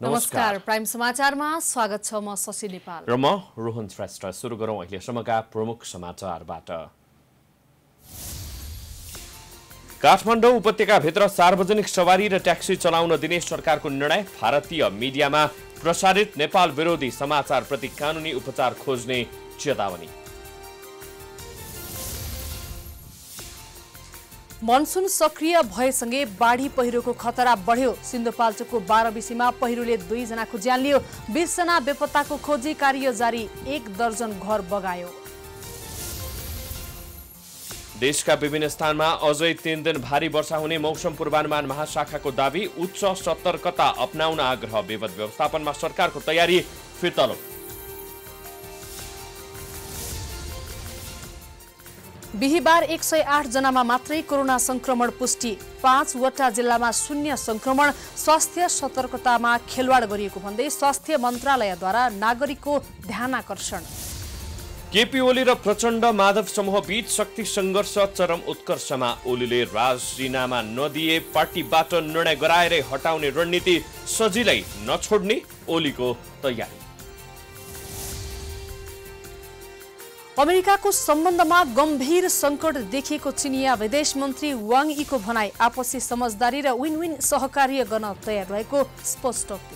नमस्कार प्राइम समाचारमा स्वागत छ। म शशि नेपाल र म रोहन श्रेष्ठ। सुरु गरौँ अहिलेसम्मका प्रमुख समाचारबाट। काठमाडौँ उपत्यकाभित्र सार्वजनिक सवारी र ट्याक्सी चलाउन दिने सरकारको निर्णय। भारतीय मिडियामा प्रसारित नेपाल विरोधी समाचारप्रति कानुनी उपचार खोज्ने चेतावनी। मनसुन सक्रिय भएसँगै बाढी पहिरोको खतरा बढ्यो। सिन्धुपाल्चोकको 12 बिसीमा पहिरोले 2 जनाको ज्यान लियो। 20 जना बेपत्ताको खोजी कार्य जारी। 1 दर्जन घर बगायो। देशका विभिन्न स्थानमा अझै 3 दिन भारी वर्षा हुने मौसम पूर्वानुमान महाशाखाको दावी। उच्च सतर्कता अपनाउन आग्रह। विपद व्यवस्थापनमा सरकारको तयारी फितलो। बिहीबार 108 जनामा मात्रै कोरोना संक्रमण पुष्टि। 5 वटा जिल्लामा शून्य संक्रमण। स्वास्थ्य सतर्कतामा खेलवाड गरिएको भन्दै स्वास्थ्य मन्त्रालयद्वारा नागरिकको ध्यानाकर्षण। केपी ओली र प्रचण्ड माधव समूह बीच शक्ति संघर्ष चरम उत्कर्षमा। ओलीले राजीनामा नदिए पार्टीबाट निर्णय गराएरै हटाउने रणनीति सजिलै नछोड्ने ओलीको तयारी। अमेरिकाको सम्बन्धमा गम्भीर संकट देखिएको चिनिया विदेश मन्त्री वाङ यीको भनाई। आपसी समझदारी र विन विन सहकार्य गर्न तयार रहेको स्पष्टोक्ति।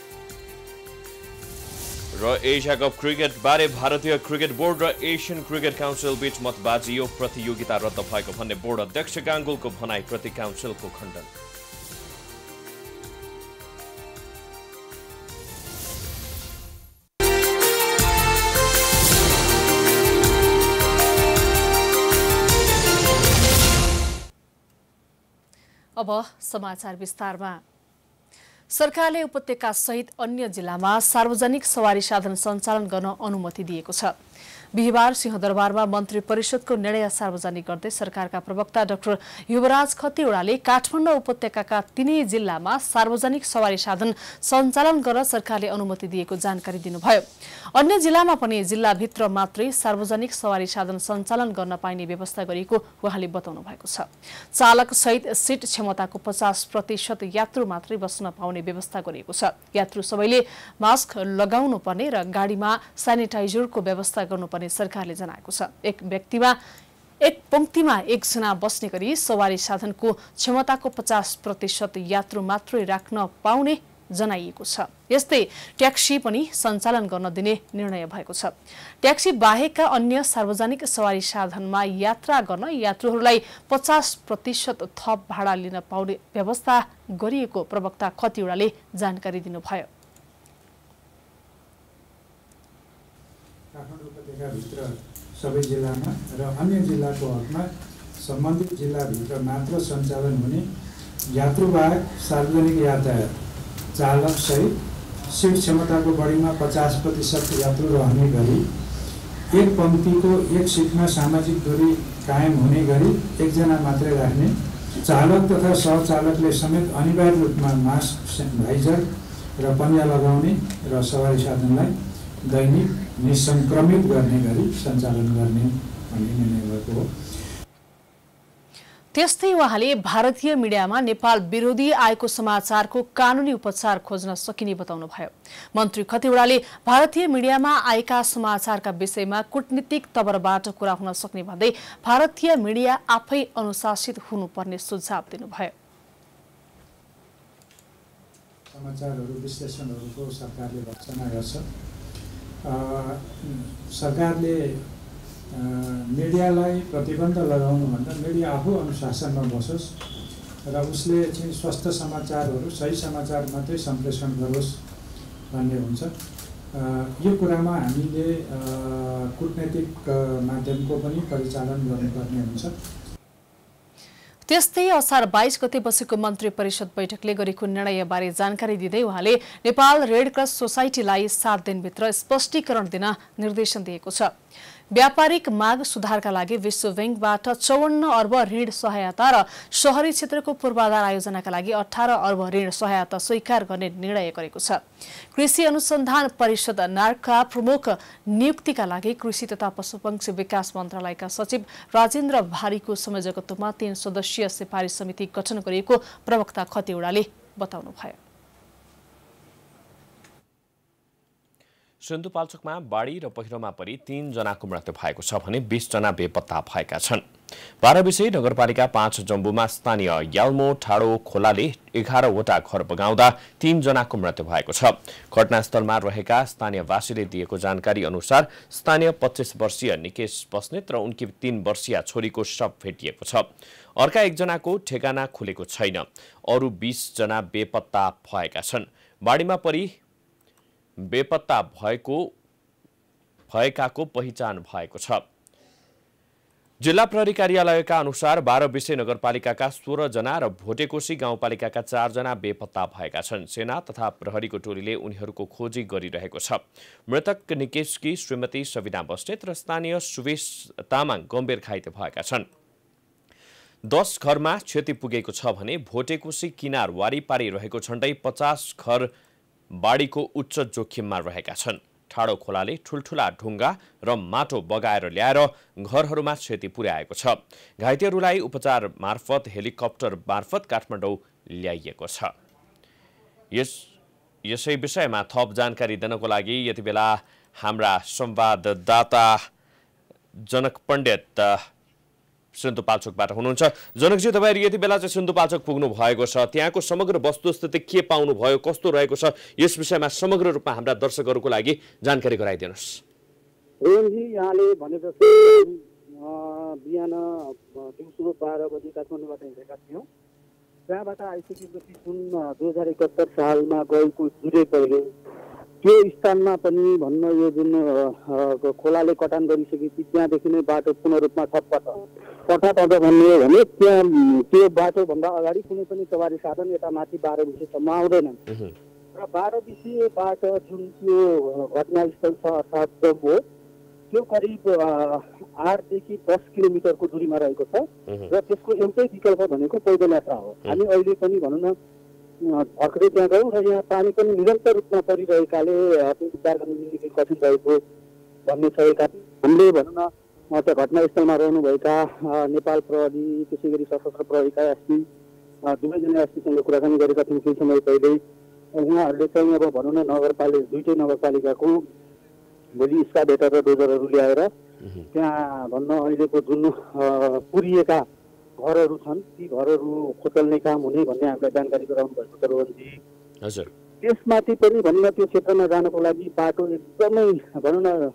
र एसिया कप क्रिकेट बारे भारतीय क्रिकेट बोर्ड र एसियन क्रिकेट काउन्सिल बीच मतबाजियो। प्रतियोगिता रद्द भएको भन्ने बोर्ड अध्यक्ष गाङ्गुलको भनाई प्रति काउन्सिलको खण्डन। अब समाचार विस्तारमा। सरकारले उपत्यका सहित अन्य जिल्लामा सार्वजनिक सवारी साधन सञ्चालन गर्न अनुमति दिएको छ। बिहीबार सिंहदरबारमा मन्त्री परिषदको निर्णय सार्वजनिक गर्दै सरकारका प्रवक्ता डाक्टर युवराज खतिवड़ाले काठमाडौँ उपत्यकाका 3 जिल्लामा सार्वजनिक सवारी साधन सञ्चालन गर्न सरकारले अनुमति दिएको जानकारी दिनुभयो। अन्य जिल्लामा पनि जिल्लाभित्र मात्रै सार्वजनिक सवारी साधन सञ्चालन गर्न पाइने व्यवस्था गरिएको उहाँले बताउनु भएको छ। चालक सहित सीट क्षमताको 50% यात्रु मात्रै बस्न पाउने व्यवस्था गरिएको छ। यात्रु सबैले मास्क लगाउनु पर्ने र गाडीमा सेनिटाइजरको व्यवस्था गर्नुपर्ने सरकारले जनाएको छ। एक पंक्तिमा 1 जना बस्ने गरी सवारी साधनको क्षमताको 50% यात्रु मात्रै राख्न पाउने जनाइएको छ। यस्तै ट्याक्सी पनि सञ्चालन गर्न दिने निर्णय भएको छ। ट्याक्सी बाहेकका अन्य सार्वजनिक सवारी साधनमा यात्रा गर्न यात्रुहरूलाई 50% थप भाडा लिन पाउने व्यवस्था गरिएको प्रवक्ता खतिवड़ाले जानकारी दिनुभयो। काठमाडौँ उपत्यकाभित्र सबै जिल्लामा र अन्य जिल्लाको हकमा सम्बन्धित जिल्लाभित्र मात्र सञ्चालन हुने यात्रुवाहक सार्वजनिक यातायात चालक सहित सीट क्षमताको बढीमा 50% यात्रु रहने गरी एक पंक्तिको 1 सीटमा सामाजिक दूरी कायम हुने गरी 1 जना मात्रै राख्ने, चालक तथा सहचालकले समेत अनिवार्य रूपमा मास्क, सेनिटाइजर र पन्जा लगाउने र सवारी साधनलाई दैनिक निसंक्रमित गर्ने गरी सञ्चालन गर्ने भन्ने निर्णय भएको हो। त्यस्तै उहाँले भारतीय मिडियामा नेपाल विरोधी आएको समाचारको कानुनी उपचार खोज्न सकिने बताउनुभयो। मन्त्री खतिवड़ाले भारतीय मिडियामा आएका समाचारका विषयमा कूटनीतिक तवरबाट कुरा हुन सक्ने भन्दै भारतीय मिडिया आफै अनुशासित हुनुपर्ने सुझाव दिनुभयो। समाचारहरू विश्लेषणहरूको सरकारले भर्सना गर्छ। सरकारले मिडियालाई प्रतिबन्ध लगाउनुभन्दा मिडिया आफू अनुशासनमा बसोस् र उसले चाहिँ स्वस्थ समाचारहरू सही समाचार मात्रै सम्प्रेषण गरोस् भन्ने हुन्छ। यो कुरामा हामीले कूटनीतिक माध्यमको पनि परिचालन गर्नुपर्ने हुन्छ। त्यस्तै असार 22 गते बसेको मन्त्री परिषद बैठकले गरेको निर्णयबारे जानकारी दिँदै उहाँले नेपाल रेड क्रस सोसाइटीलाई 7 दिनभित्र स्पष्टीकरण दिन निर्देशन दिएको छ। व्यापारिक माग सुधारका लागि विश्व बैंकबाट 54 अर्ब ऋण सहायता र शहरी क्षेत्रको पूर्वाधार आयोजनाका लागि 18 अर्ब ऋण सहायता स्वीकार गर्ने निर्णय गरेको छ। कृषि अनुसन्धान परिषद नार्कका प्रमुख नियुक्तिका लागि कृषि तथा पशुपक्षी विकास मन्त्रालयका सचिव राजेन्द्र भारीको संयोजकत्वमा 3 सदस्यीय सिफारिस समिति गठन गरिएको प्रवक्ता खतिवड़ाले बताउनुभयो। सिन्धुपाल्चोकमा बाढी र पहिरोमा परि 3 जनाको मृत्यु भएको छ भने 20 जना बेपत्ता भएका छन्। बाह्रविसे नगरपालिका 5 जम्बुमा स्थानीय याल्मो ठाडो खोलाले 11 वटा घर बगाउँदा 3 जनाको मृत्यु भएको छ। घटनास्थलमा रहेका स्थानीयवासीले दिएको जानकारी अनुसार स्थानीय 25 वर्षीय निकेश बस्नेत र उनकी 3 वर्षीय छोरीको शव भेटिएको छ। अर्का 1 जनाको ठेगाना खुलेको छैन। अरु 20 जना बेपत्ता भएका छन्। बाढीमा परि बेपत्ता भएकाको पहिचान भएको छ। जिल्ला प्रहरी कार्यालयका अनुसार बाह्रविसे नगरपालिकाका 16 जना र भोटेकोशी गाउँपालिकाका 4 जना बेपत्ता भएका छन्। सेना तथा प्रहरीको टोलीले उनीहरूको खोजी गरिरहेको छ। मृतक निकेशकी श्रीमती सविना बस्नेत र स्थानीय सुवेश तामाङ गम्भीर घाइते भएका छन्। 10 घरमा क्षति पुगेको छ भने भोटेकोशी किनार वारिपारी रहेको झण्डै 50 घर बाढीको उच्च जोखिममा रहेका छन्। ठाडो खोलाले ठुल्ठुला ढुङ्गा र माटो बगाएर ल्याएर घरहरूमा क्षति पुर्याएको छ। घाइतेहरूलाई उपचार मार्फत हेलिकप्टर मार्फत काठमाडौँ ल्याइएको छ। यसै विषयमा थप जानकारी दिनको लागि यति बेला हाम्रा संवाददाता जनक पण्डित सिन्धुपाल्चोकबाट हुनुहुन्छ। जनकजी, तपाईहरु यति बेला चाहिँ सिन्धुपाल्चोक पुग्नु भएको छ, त्यहाँको समग्र वस्तुस्थिति के पाउनु भयो, कस्तो रहेको छ, यस विषयमा समग्र रूपमा हाम्रा दर्शकहरूको लागि जानकारी गराइदिनुस्। रोहनजी, यहाँले भने जस्तै बिहान दिउँसो 12 बजे काठमाडौँबाट हिँडेका थियौँ। त्यहाँबाट आइसकेपछि जुन 2071 सालमा गएको जुरे पहिरो त्यो स्थानमा पनि भन्न यो जुन खोलाले कटान गरिसकेपछि त्यहाँदेखि नै बाटो पूर्ण रूपमा ठप्प छ भन्ने हो भने त्यहाँ त्यो बाटोभन्दा अगाडि कुनै पनि सवारी साधन यता माथि 12 विषयसम्म आउँदैनन् र 12 विषयबाट जुन त्यो घटनास्थल छ अर्थात् जम्बु त्यो करिब 8 देखि 10 किलोमिटरको दूरीमा रहेको छ र त्यसको एउटै विकल्प भनेको पैदल यात्रा हो। हामी अहिले पनि भनौँ न भर्खरै त्यहाँ गयौँ र यहाँ पानी पनि निरन्तर रूपमा परिरहेकाले उद्धार गर्न निकै कठिन भएको भन्ने छ। हामीले भनौँ न त्यहाँ घटनास्थलमा रहनुभएका नेपाल प्रहरी त्यसै गरी सशस्त्र प्रहरीका एसपी दुवैजना एसपीसँग कुराकानी गरेका थियौँ केही समय पहिले। उहाँहरूले चाहिँ अब भनौँ न दुईटै नगरपालिकाको भोलि स्काभेटर र डोजरहरू ल्याएर त्यहाँ भन्न अहिलेको जुन पुरिएका घरहरू छन् ती घरहरू खोतल्ने काम हुने भन्ने हामीलाई जानकारी गराउनु भएको छ रोहनजी। हजुर, त्यसमाथि पनि भन्न त्यो क्षेत्रमा जानको लागि बाटो एकदमै भनौँ न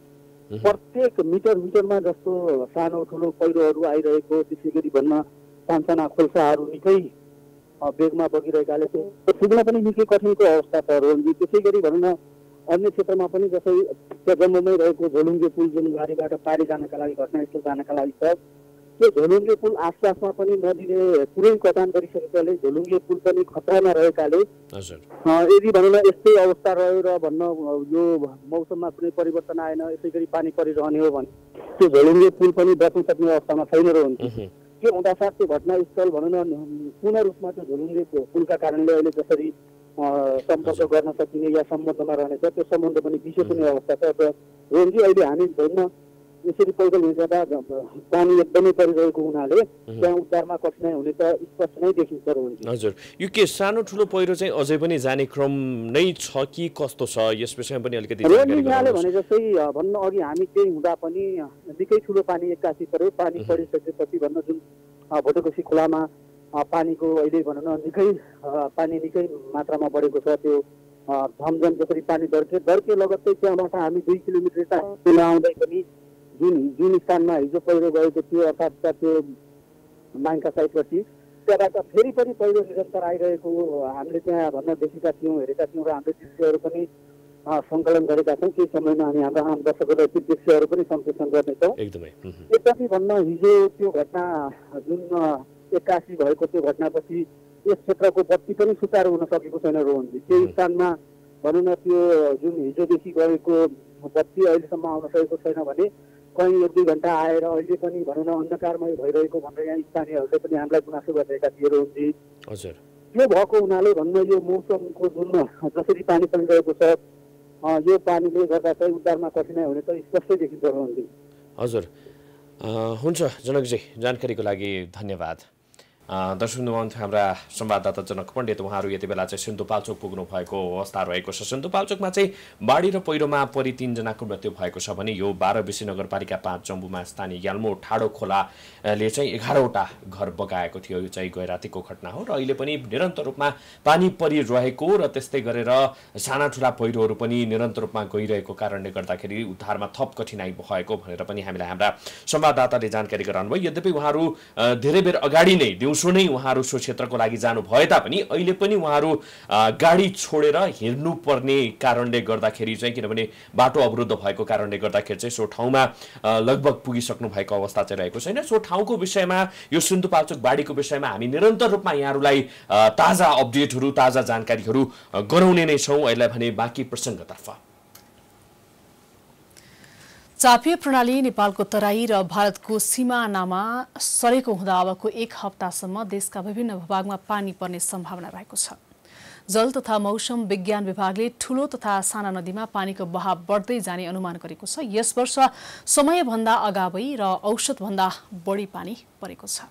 प्रत्येक मिटरमा जस्तो सानो ठुलो पहिरोहरू आइरहेको, त्यसै गरी भन्न सानसाना खोल्साहरू निकै वेगमा बगिरहेकाले पुग्न पनि निकै कठिनको अवस्था छ रोहनजी। त्यसै गरी भनौँ न अन्य क्षेत्रमा पनि जस्तै त्यो जम्बुमै रहेको झोलुङ्गे पुल जुन गाडीबाट पारी जानका लागि घटनास्थल जानका लागि छ त्यो झोलुङ्गे पुल आसपासमा पनि नदीले पुरै कटान गरिसकेकाले झोलुङ्गे पुल पनि खतरामा रहेकाले यदि भनौँ न यस्तै अवस्था रह्यो र भन्न यो मौसममा कुनै परिवर्तन आएन यसै गरी पानी परिरहने हो भने त्यो झोलुङ्गे पुल पनि बच्न सक्ने अवस्थामा छैन रहन्छ। त्यो हुँदासाथ त्यो घटनास्थल भनौँ न पूर्ण रूपमा त्यो झोलुङ्गे पुलका कारणले अहिले जसरी सम्पर्क गर्न सकिने या सम्बन्धमा रहनेछ त्यो सम्बन्ध पनि विशेष हुने अवस्था छ। र रोहनजी अहिले हामी भन्न यसरी पैदल हिँड्दा पानी एकदमै परिरहेको हुनाले त्यहाँ उद्धारमा कठिनाइ हुने त स्पष्ट नै देखिन्छ रोहनजी। हजुर, यो के सानो ठुलो पहिरो चाहिँ अझै पनि जाने क्रम नै छ कि कस्तो छ, यस विषयमा पनि अलिकति रोहनजी यहाँले भने जस्तै भन्न अघि हामी त्यही हुँदा पनि निकै ठुलो पानी एक्कासी पर्यो। पानी परिसकेपछि भन्न जुन भोटेकोशी खोलामा पानीको अहिले भनौँ न पानी निकै मात्रामा बढेको छ। त्यो झमझम जसरी पानी दर्के लगत्तै त्यहाँबाट हामी 2 किलोमिटर टाढा आउँदै पनि जुन स्थानमा हिजो पहिरो गएको थियो अर्थात् त्यो माइका साइडपछि त्यहाँबाट फेरि पनि पहिरो निरन्तर आइरहेको हामीले त्यहाँ भन्न देखेका थियौँ, हेरेका थियौँ र हामीले दृश्यहरू पनि सङ्कलन गरेका छौँ। केही समयमा हामी हाम्रा आम दर्शकहरूलाई ती दृश्यहरू पनि सम्प्रेषण गर्नेछौँ। यसपछि भन्न हिजो त्यो घटना जुन 81 भएको त्यो घटनापछि यस क्षेत्रको बत्ती पनि सुचारू हुन सकेको छैन रोहनजी। त्यो स्थानमा भनौँ न त्यो जुन हिजोदेखि गएको बत्ती अहिलेसम्म आउन सकेको छैन भने कहीँ 1-2 घन्टा आएर अहिले पनि भनौँ न अन्धकारमय भइरहेको भनेर यहाँ स्थानीयहरूले पनि हामीलाई गुनासो गरिरहेका थिए रोहनजी। हजुर, त्यो भएको हुनाले भन्न यो मौसमको जुन जसरी पानी परिरहेको छ यो पानीले गर्दा चाहिँ उद्धारमा कठिनाइ हुने त स्पष्टै देखिन्छ रोहनजी। हजुर, हुन्छ जनकजी, जानकारीको लागि धन्यवाद। दर्शक हाम्रा संवाददाता जनक पण्डित उहाँहरू यति बेला चाहिँ सिन्धुपाल्चोक पुग्नु भएको अवस्था रहेको छ। सिन्धुपाल्चोकमा चाहिँ बाढी र पहिरोमा परि 3 जनाको मृत्यु भएको छ भने यो 12 बिसी नगरपालिका 5 जम्बुमा स्थानीय याल्मो ठाडो खोलाले चाहिँ 11वटा घर बगाएको थियो। यो चाहिँ गए रातिको घटना हो र अहिले पनि निरन्तर रूपमा पानी परिरहेको र त्यस्तै गरेर साना ठुला पहिरोहरू पनि निरन्तर रूपमा गइरहेको कारणले गर्दाखेरि उद्धारमा थप कठिनाई भएको भनेर पनि हामीलाई हाम्रा संवाददाताले जानकारी गराउनुभयो। यद्यपि उहाँहरू धेरै बेर अगाडि नै दिउँसो नै उहाँहरू सो क्षेत्रको लागि जानु भए तापनि अहिले पनि उहाँहरू गाडी छोडेर हिँड्नुपर्ने कारणले गर्दाखेरि चाहिँ, किनभने बाटो अवरुद्ध भएको कारणले गर्दाखेरि चाहिँ सो ठाउँमा लगभग पुगिसक्नु भएको अवस्था चाहिँ रहेको छैन। सो ठाउँको विषयमा यो सिन्धुपाल्चोक बाढीको विषयमा हामी निरन्तर रूपमा यहाँहरूलाई ताजा अपडेटहरू ताजा जानकारीहरू गराउने नै छौँ। अहिले भने बाँकी प्रसङ्गतर्फ चापिय प्रणाली नेपालको तराई र भारतको सिमानामा सरेको हुँदा अबको 1 हप्तासम्म देशका विभिन्न भूभागमा पानी पर्ने सम्भावना रहेको छ। जल तथा मौसम विज्ञान विभागले ठूलो तथा साना नदीमा पानीको बहाव बढ्दै जाने अनुमान गरेको छ। यस वर्ष समयभन्दा अगावै र औसतभन्दा बढी पानी परेको छ।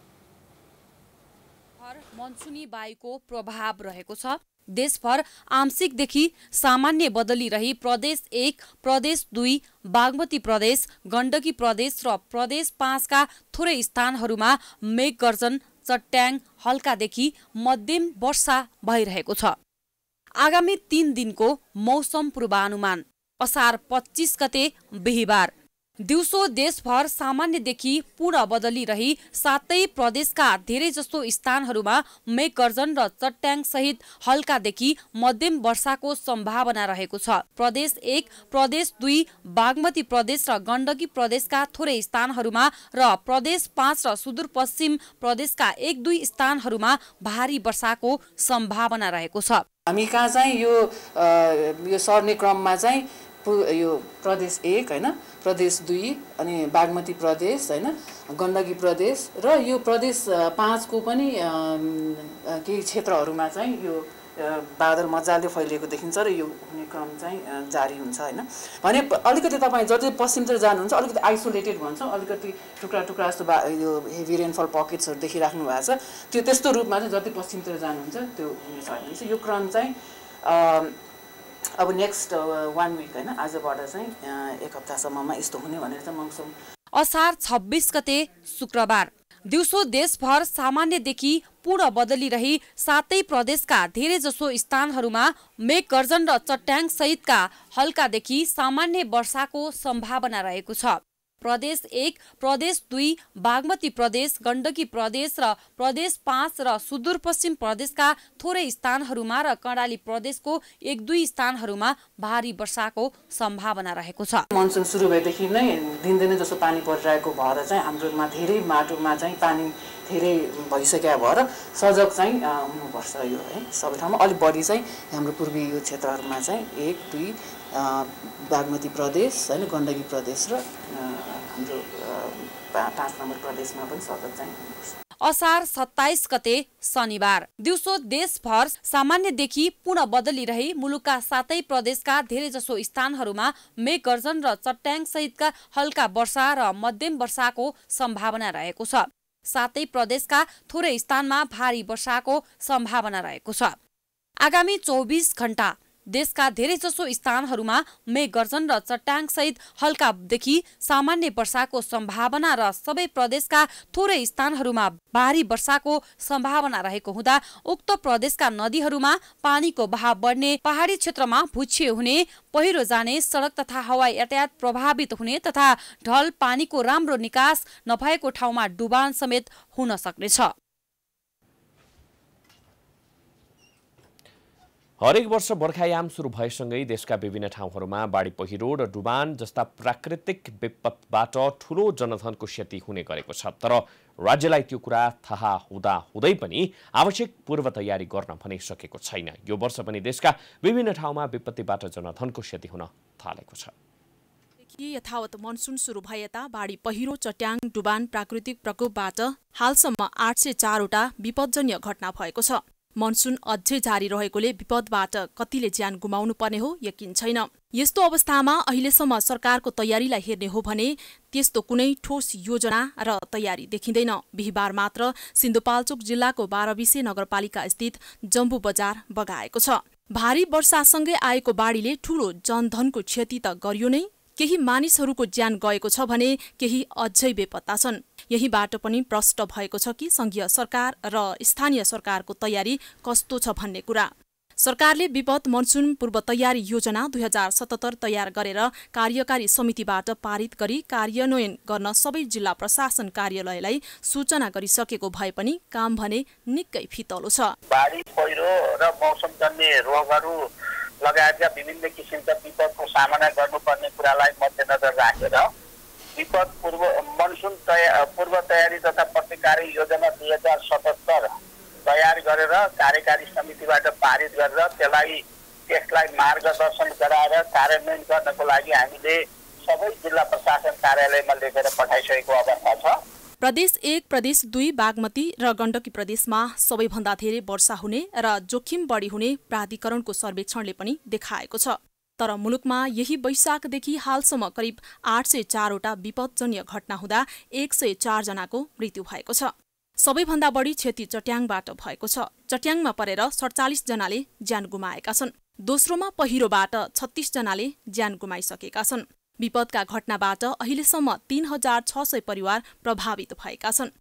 मनसुनी वायुको प्रभाव रहेको छ। देशभर आंशिकदेखि सामान्य बदलिरही प्रदेश 1, प्रदेश 2, बागमती प्रदेश, गण्डकी प्रदेश र प्रदेश 5 का थोरै स्थानहरूमा मेघगर्जन, चट्याङ, हल्कादेखि मध्यम वर्षा भइरहेको छ। आगामी 3 दिनको मौसम पूर्वानुमान। असार 25 गते बिहीबार दिउँसो देशभर सामान्यदेखि पूर्ण बदलिरही सातै प्रदेशका धेरै जसो स्थानहरूमा मेघगर्जन र चट्याङ सहित हल्कादेखि मध्यम वर्षाको सम्भावना रहेको छ। प्रदेश 1, प्रदेश 2, बागमती प्रदेश र गण्डकी प्रदेशका थोरै स्थानहरूमा र प्रदेश 5 र सुदूरपश्चिम प्रदेशका 1-2 स्थानहरूमा भारी वर्षाको सम्भावना रहेको छ। हामी कहाँ चाहिँ यो सर्ने क्रममा चाहिँ यो प्रदेश 1 हैन, प्रदेश 2 अनि बागमती प्रदेश हैन, गण्डकी प्रदेश र यो प्रदेश 5 को पनि केही क्षेत्रहरूमा चाहिँ यो बादल मजाले फैलिएको देखिन्छ र यो हुने क्रम चाहिँ जारी हुन्छ हैन। भने अलिकति तपाईँ जति पश्चिमतिर जानुहुन्छ अलिकति आइसोलेटेड भन्छ, अलिकति टुक्रा टुक्रा जस्तो यो हेभी रेनफल पकेट्सहरू देखिराख्नु भएको छ। त्यो त्यस्तो रूपमा चाहिँ जति पश्चिमतिर जानुहुन्छ त्यो हुने छ। यो क्रम चाहिँ अब नेक्स्ट 1 विक हैन, आजबाट चाहिँ 1 हप्तासम्ममा यस्तो हुने भनेर चाहिँ मौसम। असार 26 गते शुक्रबार दिउँसो देशभर सामान्यदेखि पूर्ण बदलिरही सातै प्रदेशका धेरै जसो स्थानहरूमा मेघगर्जन र चट्याङ सहितका हल्कादेखि सामान्य वर्षाको सम्भावना रहेको छ। प्रदेश 1, प्रदेश 2, बागमती प्रदेश, गण्डकी प्रदेश र प्रदेश 5 र सुदूरपश्चिम प्रदेशका थोरै स्थानहरूमा र कर्णाली प्रदेशको 1-2 स्थानहरूमा भारी वर्षाको सम्भावना रहेको छ। मनसुन सुरु भएदेखि नै दिनदिनै जसो पानी परिरहेको भएर चाहिँ हाम्रोमा धेरै माटोमा चाहिँ पानी धेरै भइसक्यो भएर सजग चाहिँ हुनुपर्छ। यो है सबै ठाउँमा अलिक बढी चाहिँ हाम्रो पूर्वी यो क्षेत्रहरूमा चाहिँ 1, 2 बागमती प्रदेश हैन, गण्डकी प्रदेश र हाम्रो 5 नम्बर प्रदेशमा पनि सतर्क चाहिँ हुनुपर्छ। असार 27 गते शनिबार दिउँसो देशभर सामान्यदेखि पूर्ण बदलिरही मुलुकका सातै प्रदेशका धेरै जसो स्थानहरूमा मेघगर्जन र चट्याङ सहितका हल्का वर्षा र मध्यम वर्षाको सम्भावना रहेको छ। सातै प्रदेशका थोरै स्थानमा भारी वर्षाको सम्भावना रहेको छ। आगामी 24 घण्टा देशका धेरै जसो स्थानहरूमा मेघगर्जन र चट्याङ सहित हल्कादेखि सामान्य वर्षाको सम्भावना र सबै प्रदेशका थोरै स्थानहरूमा भारी वर्षाको सम्भावना रहेको हुँदा उक्त प्रदेशका नदीहरूमा पानीको बहाव बढ्ने, पहाडी क्षेत्रमा भुच्चे हुने, पहिरो जाने, सडक तथा हवाई यातायात प्रभावित हुने तथा ढल पानीको राम्रो निकास नभएको ठाउँमा डुबान समेत हुन सक्नेछ। हरेक वर्ष बर्खायाम सुरु भएसँगै देशका विभिन्न ठाउँहरूमा बाढी पहिरो र डुबान जस्ता प्राकृतिक विपदबाट ठूलो जनधनको क्षति हुने गरेको छ। तर राज्यलाई त्यो कुरा थाहा हुँदै पनि आवश्यक पूर्व तयारी गर्न भने सकेको छैन। यो वर्ष पनि देशका विभिन्न ठाउँमा विपत्तिबाट जनधनको क्षति हुन थालेको छ। यथावत मनसुन सुरु भए यता बाढी पहिरो, चट्याङ, डुबान प्राकृतिक प्रकोपबाट हालसम्म 804 वटा विपदजन्य घटना भएको छ। मनसुन अझै जारी रहेकोले विपदबाट कतिले ज्यान गुमाउनु पर्ने हो यकिन छैन। यस्तो अवस्थामा अहिलेसम्म सरकारको तयारीलाई हेर्ने हो भने त्यस्तो कुनै ठोस योजना र तयारी देखिँदैन। बिहिबार मात्र सिन्धुपाल्चोक जिल्लाको 12 बिसे नगरपालिका स्थित जम्बू बजार बगाएको छ। भारी वर्षासँगै आएको बाढीले ठूलो जनधनको क्षति त गर्यो नै, केही मानिसहरूको ज्यान गएको छ भने केही अझै बेपत्ता छन्। यहीबाट पनि प्रष्ट भएको छ कि संघीय सरकार र स्थानीय सरकारको तयारी कस्तो छ भन्ने कुरा। सरकारले विपद मनसुन पूर्व तयारी योजना 2077 तयार गरेर कार्यकारी समितिबाट पारित गरी कार्यान्वयन गर्न सबै जिल्ला प्रशासन कार्यालयलाई सूचना गरिसकेको भए पनि काम भने निकै फितलो छ। बाढी, पहिरो र मौसमजन्य रोगहरू लगायतका विभिन्न किसिमका विपदको सामना गर्नुपर्ने कुरालाई मध्यनजर राखेर विपद मनसुन पूर्व तयारी तथा प्रतिकारी योजना 2077 तयार गरेर कार्यकारी समितिबाट पारित गरेर त्यसलाई मार्गदर्शन गराएर कार्यान्वयन गर्नको लागि हामीले सबै जिल्ला प्रशासन कार्यालयमा लेखेर पठाइसकेको अवस्था छ। प्रदेश 1, प्रदेश 2, बागमती र गण्डकी प्रदेशमा सबैभन्दा धेरै वर्षा हुने र जोखिम बढी हुने प्राधिकरणको सर्वेक्षणले पनि देखाएको छ। तर मुलुकमा यही वैशाखदेखि हालसम्म करिब 804 वटा विपदजन्य घटना हुँदा 104 जनाको मृत्यु भएको छ। सबैभन्दा बढी क्षति चट्याङबाट भएको छ। चट्याङमा परेर 47 जनाले ज्यान गुमाएका छन्। दोस्रोमा पहिरोबाट 36 जनाले ज्यान गुमाइसकेका छन्। विपदका घटनाबाट अहिलेसम्म 3600 परिवार प्रभावित भएका छन्।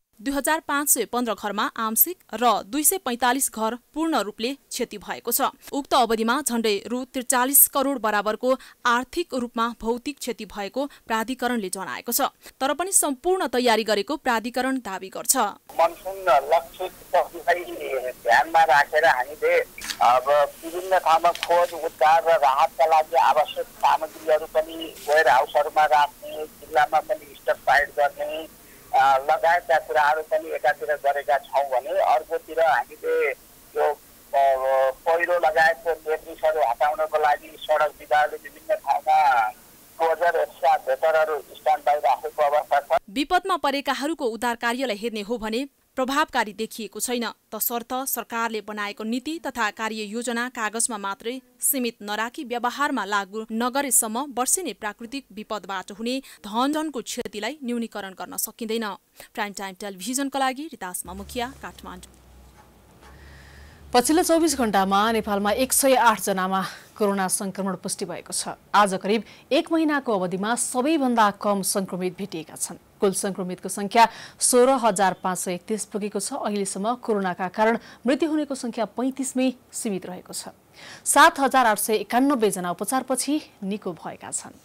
2515 घरमा आंशिक र 245 घर पूर्ण रूपले क्षति भएको छ। उक्त अवधिमा झण्डै रु 43 करोड बराबरको आर्थिक रूपमा भौतिक क्षति भएको प्राधिकरणले जनाएको छ। तर पनि सम्पूर्ण तयारी गरेको प्राधिकरण दावी गर्छ। मनसुन लक्षितलाई ध्यानमा राखेर हामीले अब विभिन्न ठाउँमा खोज उद्धार र राहतका लागि आवश्यक सामग्रीहरू पनि वेयर हाउसहरूमा राख्ने, जिल्लामा पनि स्टकपाइल गर्ने लगायतका कुराहरू पनि एकातिर गरेका छौँ भने अर्कोतिर हामीले यो पहिरो लगायतको डेब्रिसहरू हटाउनको लागि सडक विभागले विभिन्न ठाउँमा डोजर एक्सकाभेटरहरू स्ट्यान्ड बाई राखेको अवस्था छ। विपदमा परेकाहरूको उद्धार कार्यलाई हेर्ने हो भने प्रभावकारी देखिएको छैन। तसर्थ सरकारले बनाएको नीति तथा कार्ययोजना कागजमा मात्रै सीमित नराखी व्यवहारमा लागू नगरेसम्म वर्षेनी प्राकृतिक विपदबाट हुने धनजनको क्षतिलाई न्यूनीकरण गर्न सकिँदैन। प्राइम टाइम टेलिभिजनका लागि रितासमा मुखिया, काठमाडौँ। पछिल्लो 24 घण्टामा नेपालमा 108 जनामा कोरोना संक्रमण पुष्टि भएको छ। आज करिब 1 महिनाको अवधिमा सबैभन्दा कम संक्रमित भेटिएका छन्। कुल संक्रमितको संख्या 16,531 पुगेको छ। अहिलेसम्म कोरोनाका कारण मृत्यु हुनेको संख्या 35 मै सीमित रहेको छ। 7,891 जना उपचारपछि निको भएका छन्।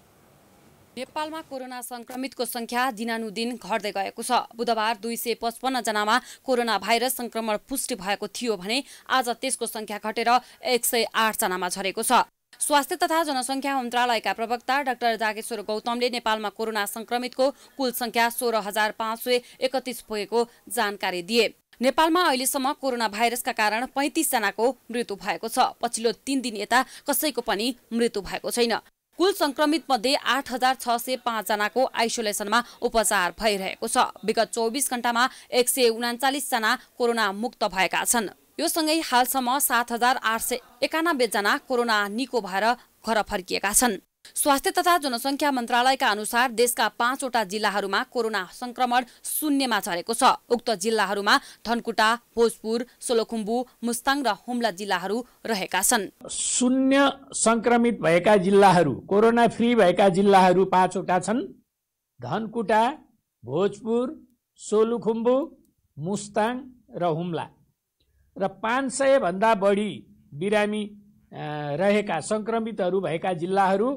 नेपालमा कोरोना संक्रमितको संख्या दिनानुदिन घट्दै गएको छ। बुधबार 255 जनामा कोरोना भाइरस संक्रमण पुष्टि भएको थियो भने आज त्यसको संख्या घटेर 108 जनामा झरेको छ। स्वास्थ्य तथा जनसंख्या मन्त्रालयका प्रवक्ता डाक्टर जागेश्वर गौतमले नेपालमा कोरोना संक्रमितको कुल संख्या 16,531 पुगेको जानकारी दिए। नेपालमा अहिलेसम्म कोरोना भाइरसका कारण 35 जनाको मृत्यु भएको छ। पछिल्लो 3 दिन यता कसैको पनि मृत्यु भएको छैन। कुल संक्रमित मध्ये 8,605 जनाको आइसोलेसनमा उपचार भइरहेको छ। विगत 24 घण्टामा 139 जना कोरोना मुक्त भएका छन्। यो सँगै हालसम्म 7,891 जना कोरोना निको भएर घर फर्किएका छन्। स्वास्थ्य तथा जनसंख्या मन्त्रालयका अनुसार देशका 5 वटा जिल्लाहरूमा कोरोना संक्रमण शून्यमा झरेको छ। उक्त जिल्लाहरूमा धनकुटा, भोजपुर, सोलुखुम्बु, मुस्ताङ र हुम्ला जिल्लाहरू रहेका छन्। शून्य संक्रमित भएका जिल्लाहरू, कोरोना फ्री भएका जिल्लाहरू 5 वटा छन्। धनकुटा, भोजपुर, सोलुखुम्बु, मुस्ताङ र हुम्ला र 500 भन्दा बढी बिरामी रहेका संक्रमितहरू भएका जिल्लाहरू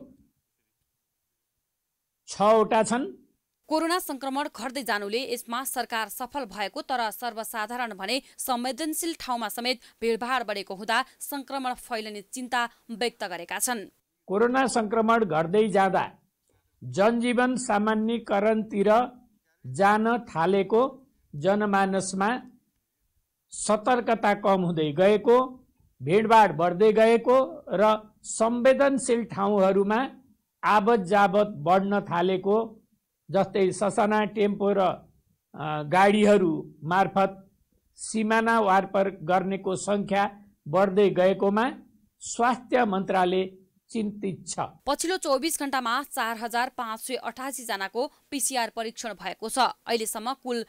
6 वटा छन्। कोरोना संक्रमण घट्दै जानुले यसमा सरकार सफल भएको, तर सर्वसाधारण भने संवेदनशील ठाउँमा समेत भीडभाड बढेको हुँदा संक्रमण फैलने चिन्ता व्यक्त गरेका छन्। कोरोना संक्रमण घट्दै जाँदा जनजीवन सामान्यकरणतिर जान थालेको, जनमानसमा सतर्कता कम हुँदै गएको, भिडभाड बढ्दै गएको र संवेदनशील ठाउँहरूमा आवत जावत बढ्न थालेको, जस्तै ससाना टेम्पो र गाडीहरू मार्फत सिमाना वारपार गर्नेको सङ्ख्या बढ्दै गएकोमा स्वास्थ्य मन्त्रालय चिन्तित छ। पछिल्लो 24 घण्टामा 4588 जनाको PCR परीक्षण भएको छ। अहिलेसम्म कुल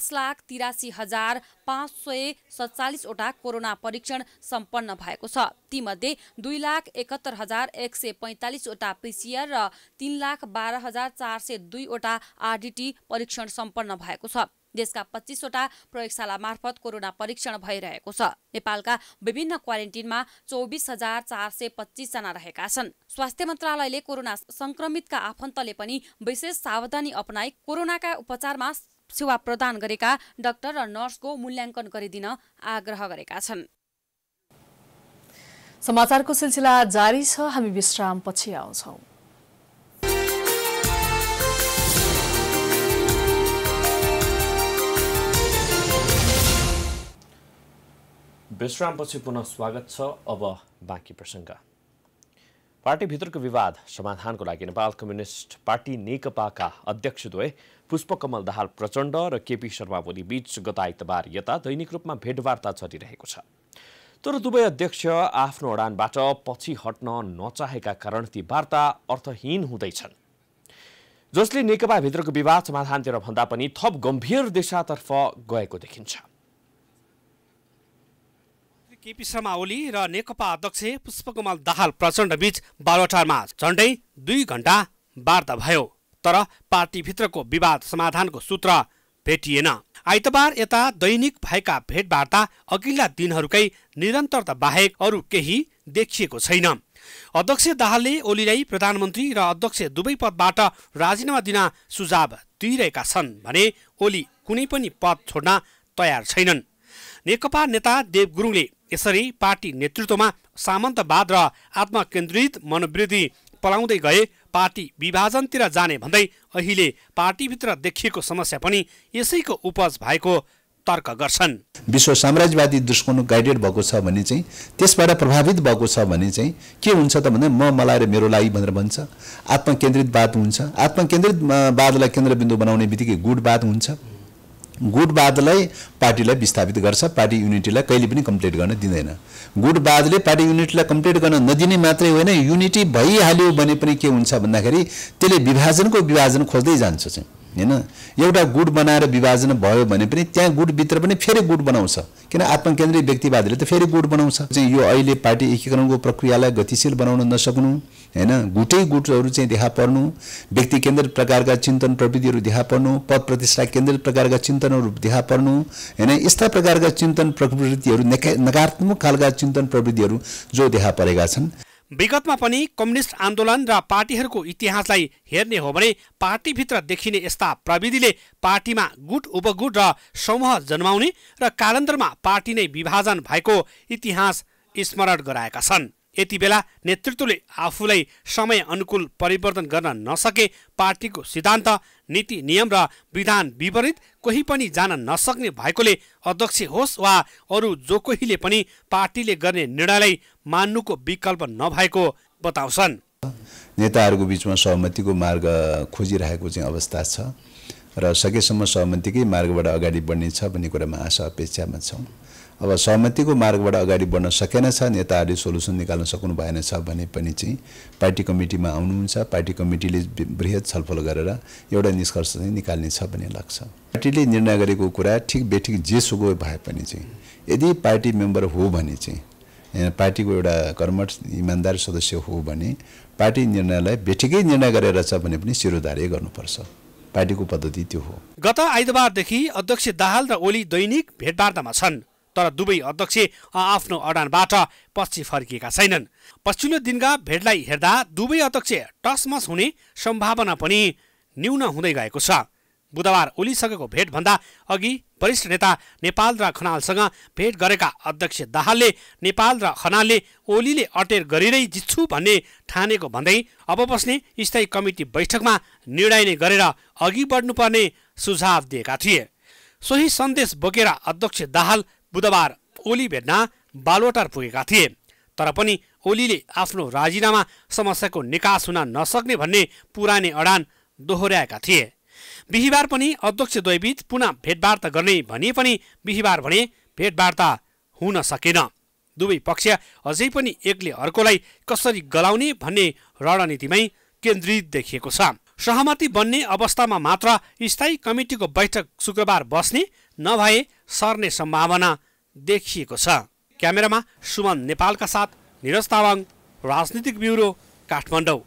5,83,547 वटा कोरोना परीक्षण सम्पन्न भएको छ। तीमध्ये 2,71,145 वटा PCR र 3,12,402 वटा RDT परीक्षण सम्पन्न भएको छ। देशका 25 वटा प्रयोगशाला मार्फत कोरोना परीक्षण भइरहेको छ। नेपालका विभिन्न क्वारेन्टिनमा 24,425 जना रहेका छन्। स्वास्थ्य मन्त्रालयले कोरोना संक्रमितका आफन्तले पनि विशेष सावधानी अपनाई कोरोनाका उपचारमा सेवा प्रदान गरेका डाक्टर र नर्सको मूल्याङ्कन गरिदिन आग्रह गरेका छन्। समाचारको सिलसिला जारी छ, हामी विश्रामपछि आउँछौं। विश्रामपछि पुनः स्वागत छ। अब बाँकी प्रसङ्ग। पार्टीभित्रको विवाद समाधानको लागि नेपाल कम्युनिस्ट पार्टी नेकपाका अध्यक्षद्वय पुष्पकमल दाहाल प्रचण्ड र केपी शर्मा ओली बीच गत आइतबार यता दैनिक रूपमा भेटवार्ता चलिरहेको छ। तर दुवै अध्यक्ष आफ्नो अडानबाट पछि हट्न नचाहेका कारण ती वार्ता अर्थहीन हुँदैछन्, जसले नेकपाभित्रको विवाद समाधानतिर भन्दा पनि थप गम्भीर दिशातर्फ गएको देखिन्छ। केपी शर्मा ओली र नेकपा अध्यक्ष पुष्पकमल दाहाल प्रचण्ड बीच बालुवाटारमा झण्डै 2 घण्टा वार्ता भयो, तर पार्टीभित्रको विवाद समाधानको सूत्र भेटिएन। आइतबार यता दैनिक भएका भेटवार्ता अघिल्ला दिनहरूकै निरन्तरता बाहेक अरू केही देखिएको छैन। अध्यक्ष दाहालले ओलीलाई प्रधानमन्त्री र अध्यक्ष दुवै पदबाट राजीनामा दिन सुझाव दिइरहेका छन् भने ओली कुनै पनि पद छोड्न तयार छैनन्। नेकपा नेता देव गुरुङले यसरी पार्टी नेतृत्वमा सामन्तवाद र आत्मकेन्द्रित मनोवृत्ति पलाउँदै गए पार्टी विभाजनतिर जाने भन्दै अहिले पार्टीभित्र देखिएको समस्या पनि यसैको उपज भएको तर्क गर्छन्। विश्व साम्राज्यवादी दृष्टिकोण गाइडेड भएको छ भने चाहिँ त्यसबाट प्रभावित भएको छ भने चाहिँ के हुन्छ त भन्दा मलाई र मेरो लागि भनेर भन्छ। आत्मकेन्द्रितवाद हुन्छ। आत्मकेन्द्रितवादलाई केन्द्रबिन्दु बनाउने बित्तिकै गुटवाद हुन्छ। गुटवादलाई पार्टीलाई विस्थापित गर्छ, पार्टी युनिटीलाई कहिले पनि कम्प्लिट गर्न दिँदैन। गुटवादले पार्टी युनिटीलाई कम्प्लिट गर्न नदिने मात्रै होइन, युनिटी भइहाल्यो भने पनि के हुन्छ भन्दाखेरि त्यसले विभाजन खोज्दै जान्छ चाहिँ हैन। एउटा गुट बनाएर विभाजन भयो भने पनि त्यहाँ गुटभित्र पनि फेरि गुट बनाउँछ, किन आत्मकेन्द्रित व्यक्तिवादले त फेरि गुट बनाउँछ। चाहिँ यो अहिले पार्टी एकीकरणको प्रक्रियालाई गतिशील बनाउन नसक्नु हैन, गुटहरू चाहिँ देखा पर्नु, व्यक्ति केन्द्रित प्रकारका चिन्तन प्रविधिहरू देखा पर्नु, पद प्रतिष्ठा केन्द्रित प्रकारका चिन्तनहरू देखा पर्नु हैन। यस्ता प्रकारका चिन्तन प्रवृत्तिहरू नकारात्मक खालका चिन्तन प्रविधिहरू जो देखा परेका छन्। विगतमा पनि कम्युनिस्ट आन्दोलन र पार्टीहरूको इतिहासलाई हेर्ने हो भने पार्टीभित्र देखिने यस्ता प्रविधिले पार्टीमा गुट उपगुट र समूह जन्माउने र कालान्तरमा पार्टी नै विभाजन भएको इतिहास स्मरण गराएका छन्। यति बेला नेतृत्वले आफूलाई समय अनुकूल परिवर्तन गर्न नसके पार्टीको सिद्धान्त, नीति, नियम र विधान विपरीत कोही पनि जान नसक्ने भएकोले अध्यक्ष होस् वा अरू जो कोहीले पनि पार्टीले गर्ने निर्णयलाई मान्नुको विकल्प नभएको बताउँछन्। नेताहरूको बीचमा सहमतिको मार्ग खोजिरहेको चाहिँ अवस्था छ र सकेसम्म सहमतिकै मार्गबाट अगाडि बढ्ने छ भन्ने कुरामा आशा अपेक्षामा छौँ। अब सहमतिको मार्गबाट अगाडि बढ्न सकेन छ, नेताहरूले सोलुसन निकाल्न सक्नु भएन छ भने पनि चाहिँ पार्टी कमिटीमा आउनुहुन्छ। पार्टी कमिटीले बृहत छलफल गरेर एउटा निष्कर्ष चाहिँ निकाल्ने छ भन्ने लाग्छ। पार्टीले निर्णय गरेको कुरा ठिक बेठिक जेसुकै भए पनि चाहिँ यदि पार्टी मेम्बर हो भने चाहिँ पार्टीको एउटा कर्मठ इमान्दार सदस्य हो भने पार्टी निर्णयलाई बेठिकै निर्णय गरेर छ भने पनि शिरोधार्य गर्नुपर्छ। पार्टीको पद्धति त्यो हो। गत आइतबारदेखि अध्यक्ष दाहाल र ओली दैनिक भेटवार्तामा छन्, तर दुवै अध्यक्ष आफ्नो अडानबाट पछि फर्किएका छैनन्। पछिल्लो दिनका भेटलाई हेर्दा दुवै अध्यक्ष टसमस हुने सम्भावना पनि न्यून हुँदै गएको छ। बुधबार ओलीसँगको भेटभन्दा अघि वरिष्ठ नेता नेपाल र खनालसँग भेट गरेका अध्यक्ष दाहालले नेपाल र खनालले ओलीले अटेर गरिरै जित्छु भन्ने ठानेको भन्दै अब बस्ने स्थायी कमिटी बैठकमा निर्णय नै गरेर अघि बढ्नुपर्ने सुझाव दिएका थिए। सोही सन्देश बोकेर अध्यक्ष दाहाल बुधबार ओली भेट्न बालुवाटार पुगेका थिए, तर पनि ओलीले आफ्नो राजीनामा समस्याको निकास हुन नसक्ने भन्ने पुरानै अडान दोहोर्याएका थिए। बिहिबार पनि अध्यक्ष द्वयबीच पुनः भेटवार्ता गर्ने भनिए पनि बिहिबार भने भेटवार्ता हुन सकेन। दुवै पक्ष अझै पनि एकले अर्कोलाई कसरी गलाउने भन्ने रणनीतिमै केन्द्रित देखिएको छ। सहमति बन्ने अवस्थामा मात्र स्थायी कमिटीको बैठक शुक्रबार बस्ने नभए सर्ने सम्भावना देखिएको छ। क्यामेरामा सुमन नेपालका साथ निरज तामाङ, राजनीतिक ब्युरो, काठमाडौँ।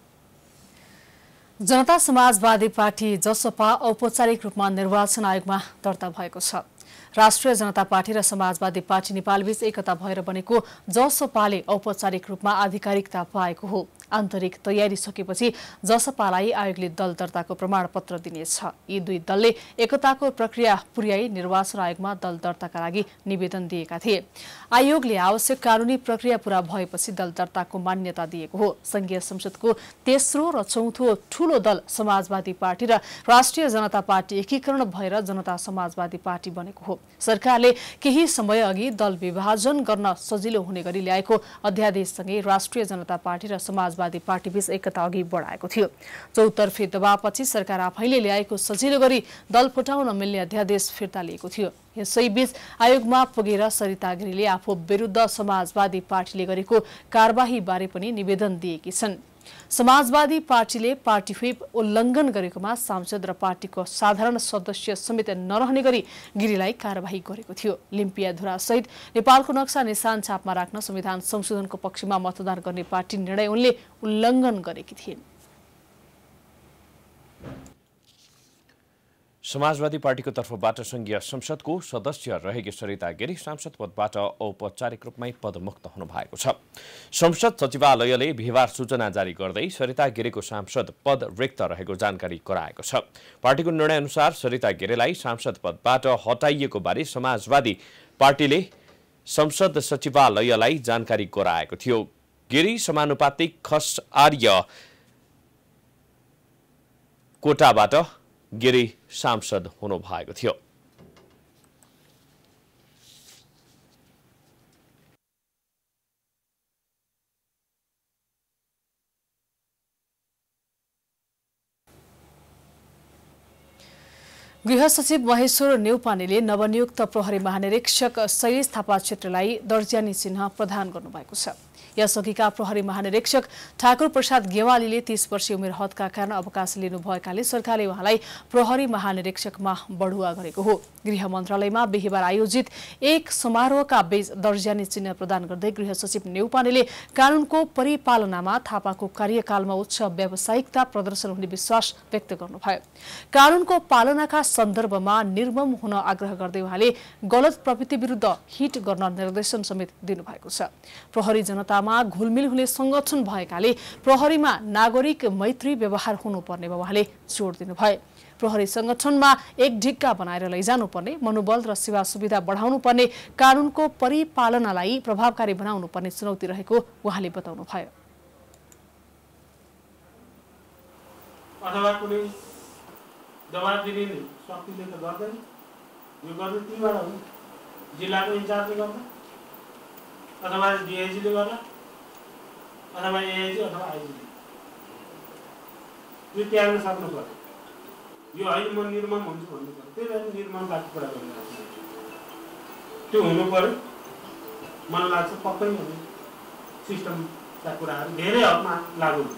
जनता समाजवादी पार्टी जसपा औपचारिक रूपमा निर्वाचन आयोगमा दर्ता भएको छ। राष्ट्रिय जनता पार्टी र समाजवादी पार्टी नेपालबीच एकता भएर बनेको जसपाले औपचारिक रूपमा आधिकारिकता पाएको हो। आन्तरिक तयारी सकेपछि जसपालाई आयोगले दल दर्ताको प्रमाणपत्र दिनेछ। यी दुई दलले एकताको प्रक्रिया पुर्याई निर्वाचन आयोगमा दल दर्ताका लागि निवेदन दिएका थिए। आयोगले आवश्यक कानुनी प्रक्रिया पूरा भएपछि दल दर्ताको मान्यता दिएको हो। संघीय संसदको तेस्रो र चौथो ठूलो दल समाजवादी पार्टी र राष्ट्रिय जनता पार्टी एकीकरण भएर जनता समाजवादी पार्टी बनेको हो। सरकारले केही समय अघि दल विभाजन गर्न सजिलो हुने गरी ल्याएको अध्यादेशसँगै राष्ट्रिय जनता पार्टी र समाजवादी पार्टीबीच एकता अघि बढाएको थियो। चौतर्फी दबावपछि सरकार आफैले ल्याएको सजिलो गरी दल फुटाउन मिल्ने अध्यादेश फिर्ता लिएको थियो। यसैबीच आयोगमा पुगेर सरिता गिरीले आफू विरुद्ध समाजवादी पार्टीले गरेको कारबाही बारे पनि निवेदन दिएकी छन्। समाजवादी पार्टीले पार्टी व्हिप उल्लङ्घन गरेकोमा सांसद र पार्टीको साधारण सदस्य समेत नरहने गरी गिरीलाई कारबाही गरेको थियो। लिम्पियाधुरा सहित नेपालको नक्सा निशान छापमा राख्न संविधान संशोधनको पक्षमा मतदान गर्ने पार्टी निर्णय उनले उल्लङ्घन गरेकी थिइन्। समाजवादी पार्टीको तर्फबाट संघीय संसदको सदस्य रहेकी सरिता गिरी सांसद पदबाट औपचारिक रूपमै पदमुक्त हुनु भएको छ। संसद सचिवालयले बिहिबार सूचना जारी गर्दै सरिता गिरीको सांसद पद रिक्त रहेको जानकारी गराएको छ। पार्टीको निर्णय अनुसार सरिता गिरीलाई सांसद पदबाट हटाइएको बारे समाजवादी पार्टीले संसद सचिवालयलाई जानकारी गराएको थियो। गिरी समानुपातिक खस आर्य कोटाबाट गिरी सांसद हुनु भएको थियो। गृह सचिव महेश्वर न्यौपानेले नवनियुक्त प्रहरी महानिरीक्षक शैलेश थापा क्षेत्रलाई दर्जानी चिन्ह प्रदान गर्नुभएको छ। यसअघिका प्रहरी महानिरीक्षक ठाकुर प्रसाद गेवालीले 30 वर्षीय उमेर हदका कारण अवकाश लिनुभएकाले सरकारले उहाँलाई प्रहरी महानिरीक्षकमा बढुवा गरेको हो। गृह मन्त्रालयमा बिहिबार आयोजित एक समारोहका बीच दर्जानी चिन्ह प्रदान गर्दै गृह सचिव न्यौपानेले कानूनको परिपालनामा थापाको कार्यकालमा उच्च व्यावसायिकता प्रदर्शन हुने विश्वास व्यक्त गर्नुभयो। कानूनको पालनाका सन्दर्भमा निर्मम हुन आग्रह गर्दै उहाँले गलत प्रवृत्ति विरुद्ध हिट गर्न निर्देशन समेत दिनुभएको छ। प्रहरी जनतामा घुलमिल हुने संगठन भएकाले प्रहरीमा नागरिक मैत्री व्यवहार हुनुपर्नेमा उहाँले जोड दिनुभयो। प्रहरी संगठनमा एक ढिक्का बनाएर लैजानु पर्ने, मनोबल र सेवा सुविधा बढाउनु पर्ने, कानूनको परिपालनालाई प्रभावकारी बनाउनु पर्ने चुनौती रहेको उहाँले बताउनुभयो। अथवा कुनै दबाब दिने शक्तिले त गर्दैन, यो गर्नु तीबाट हो। जिल्लाको इन्चार्जले गर्दा अथवा डिआइजीले गर्दा अथवा एआइजी अथवा आइजीले यो त्याग्न सक्नु पर्यो। यो होइन म निर्मम हुन्छु भन्नु पर्यो। त्यही भएर निर्ममताको कुरा गरिरहेको छु। त्यो हुनु पर्यो। मलाई लाग्छ पक्कै पनि सिस्टमका कुराहरू धेरै हदमा लागू हुन्छ।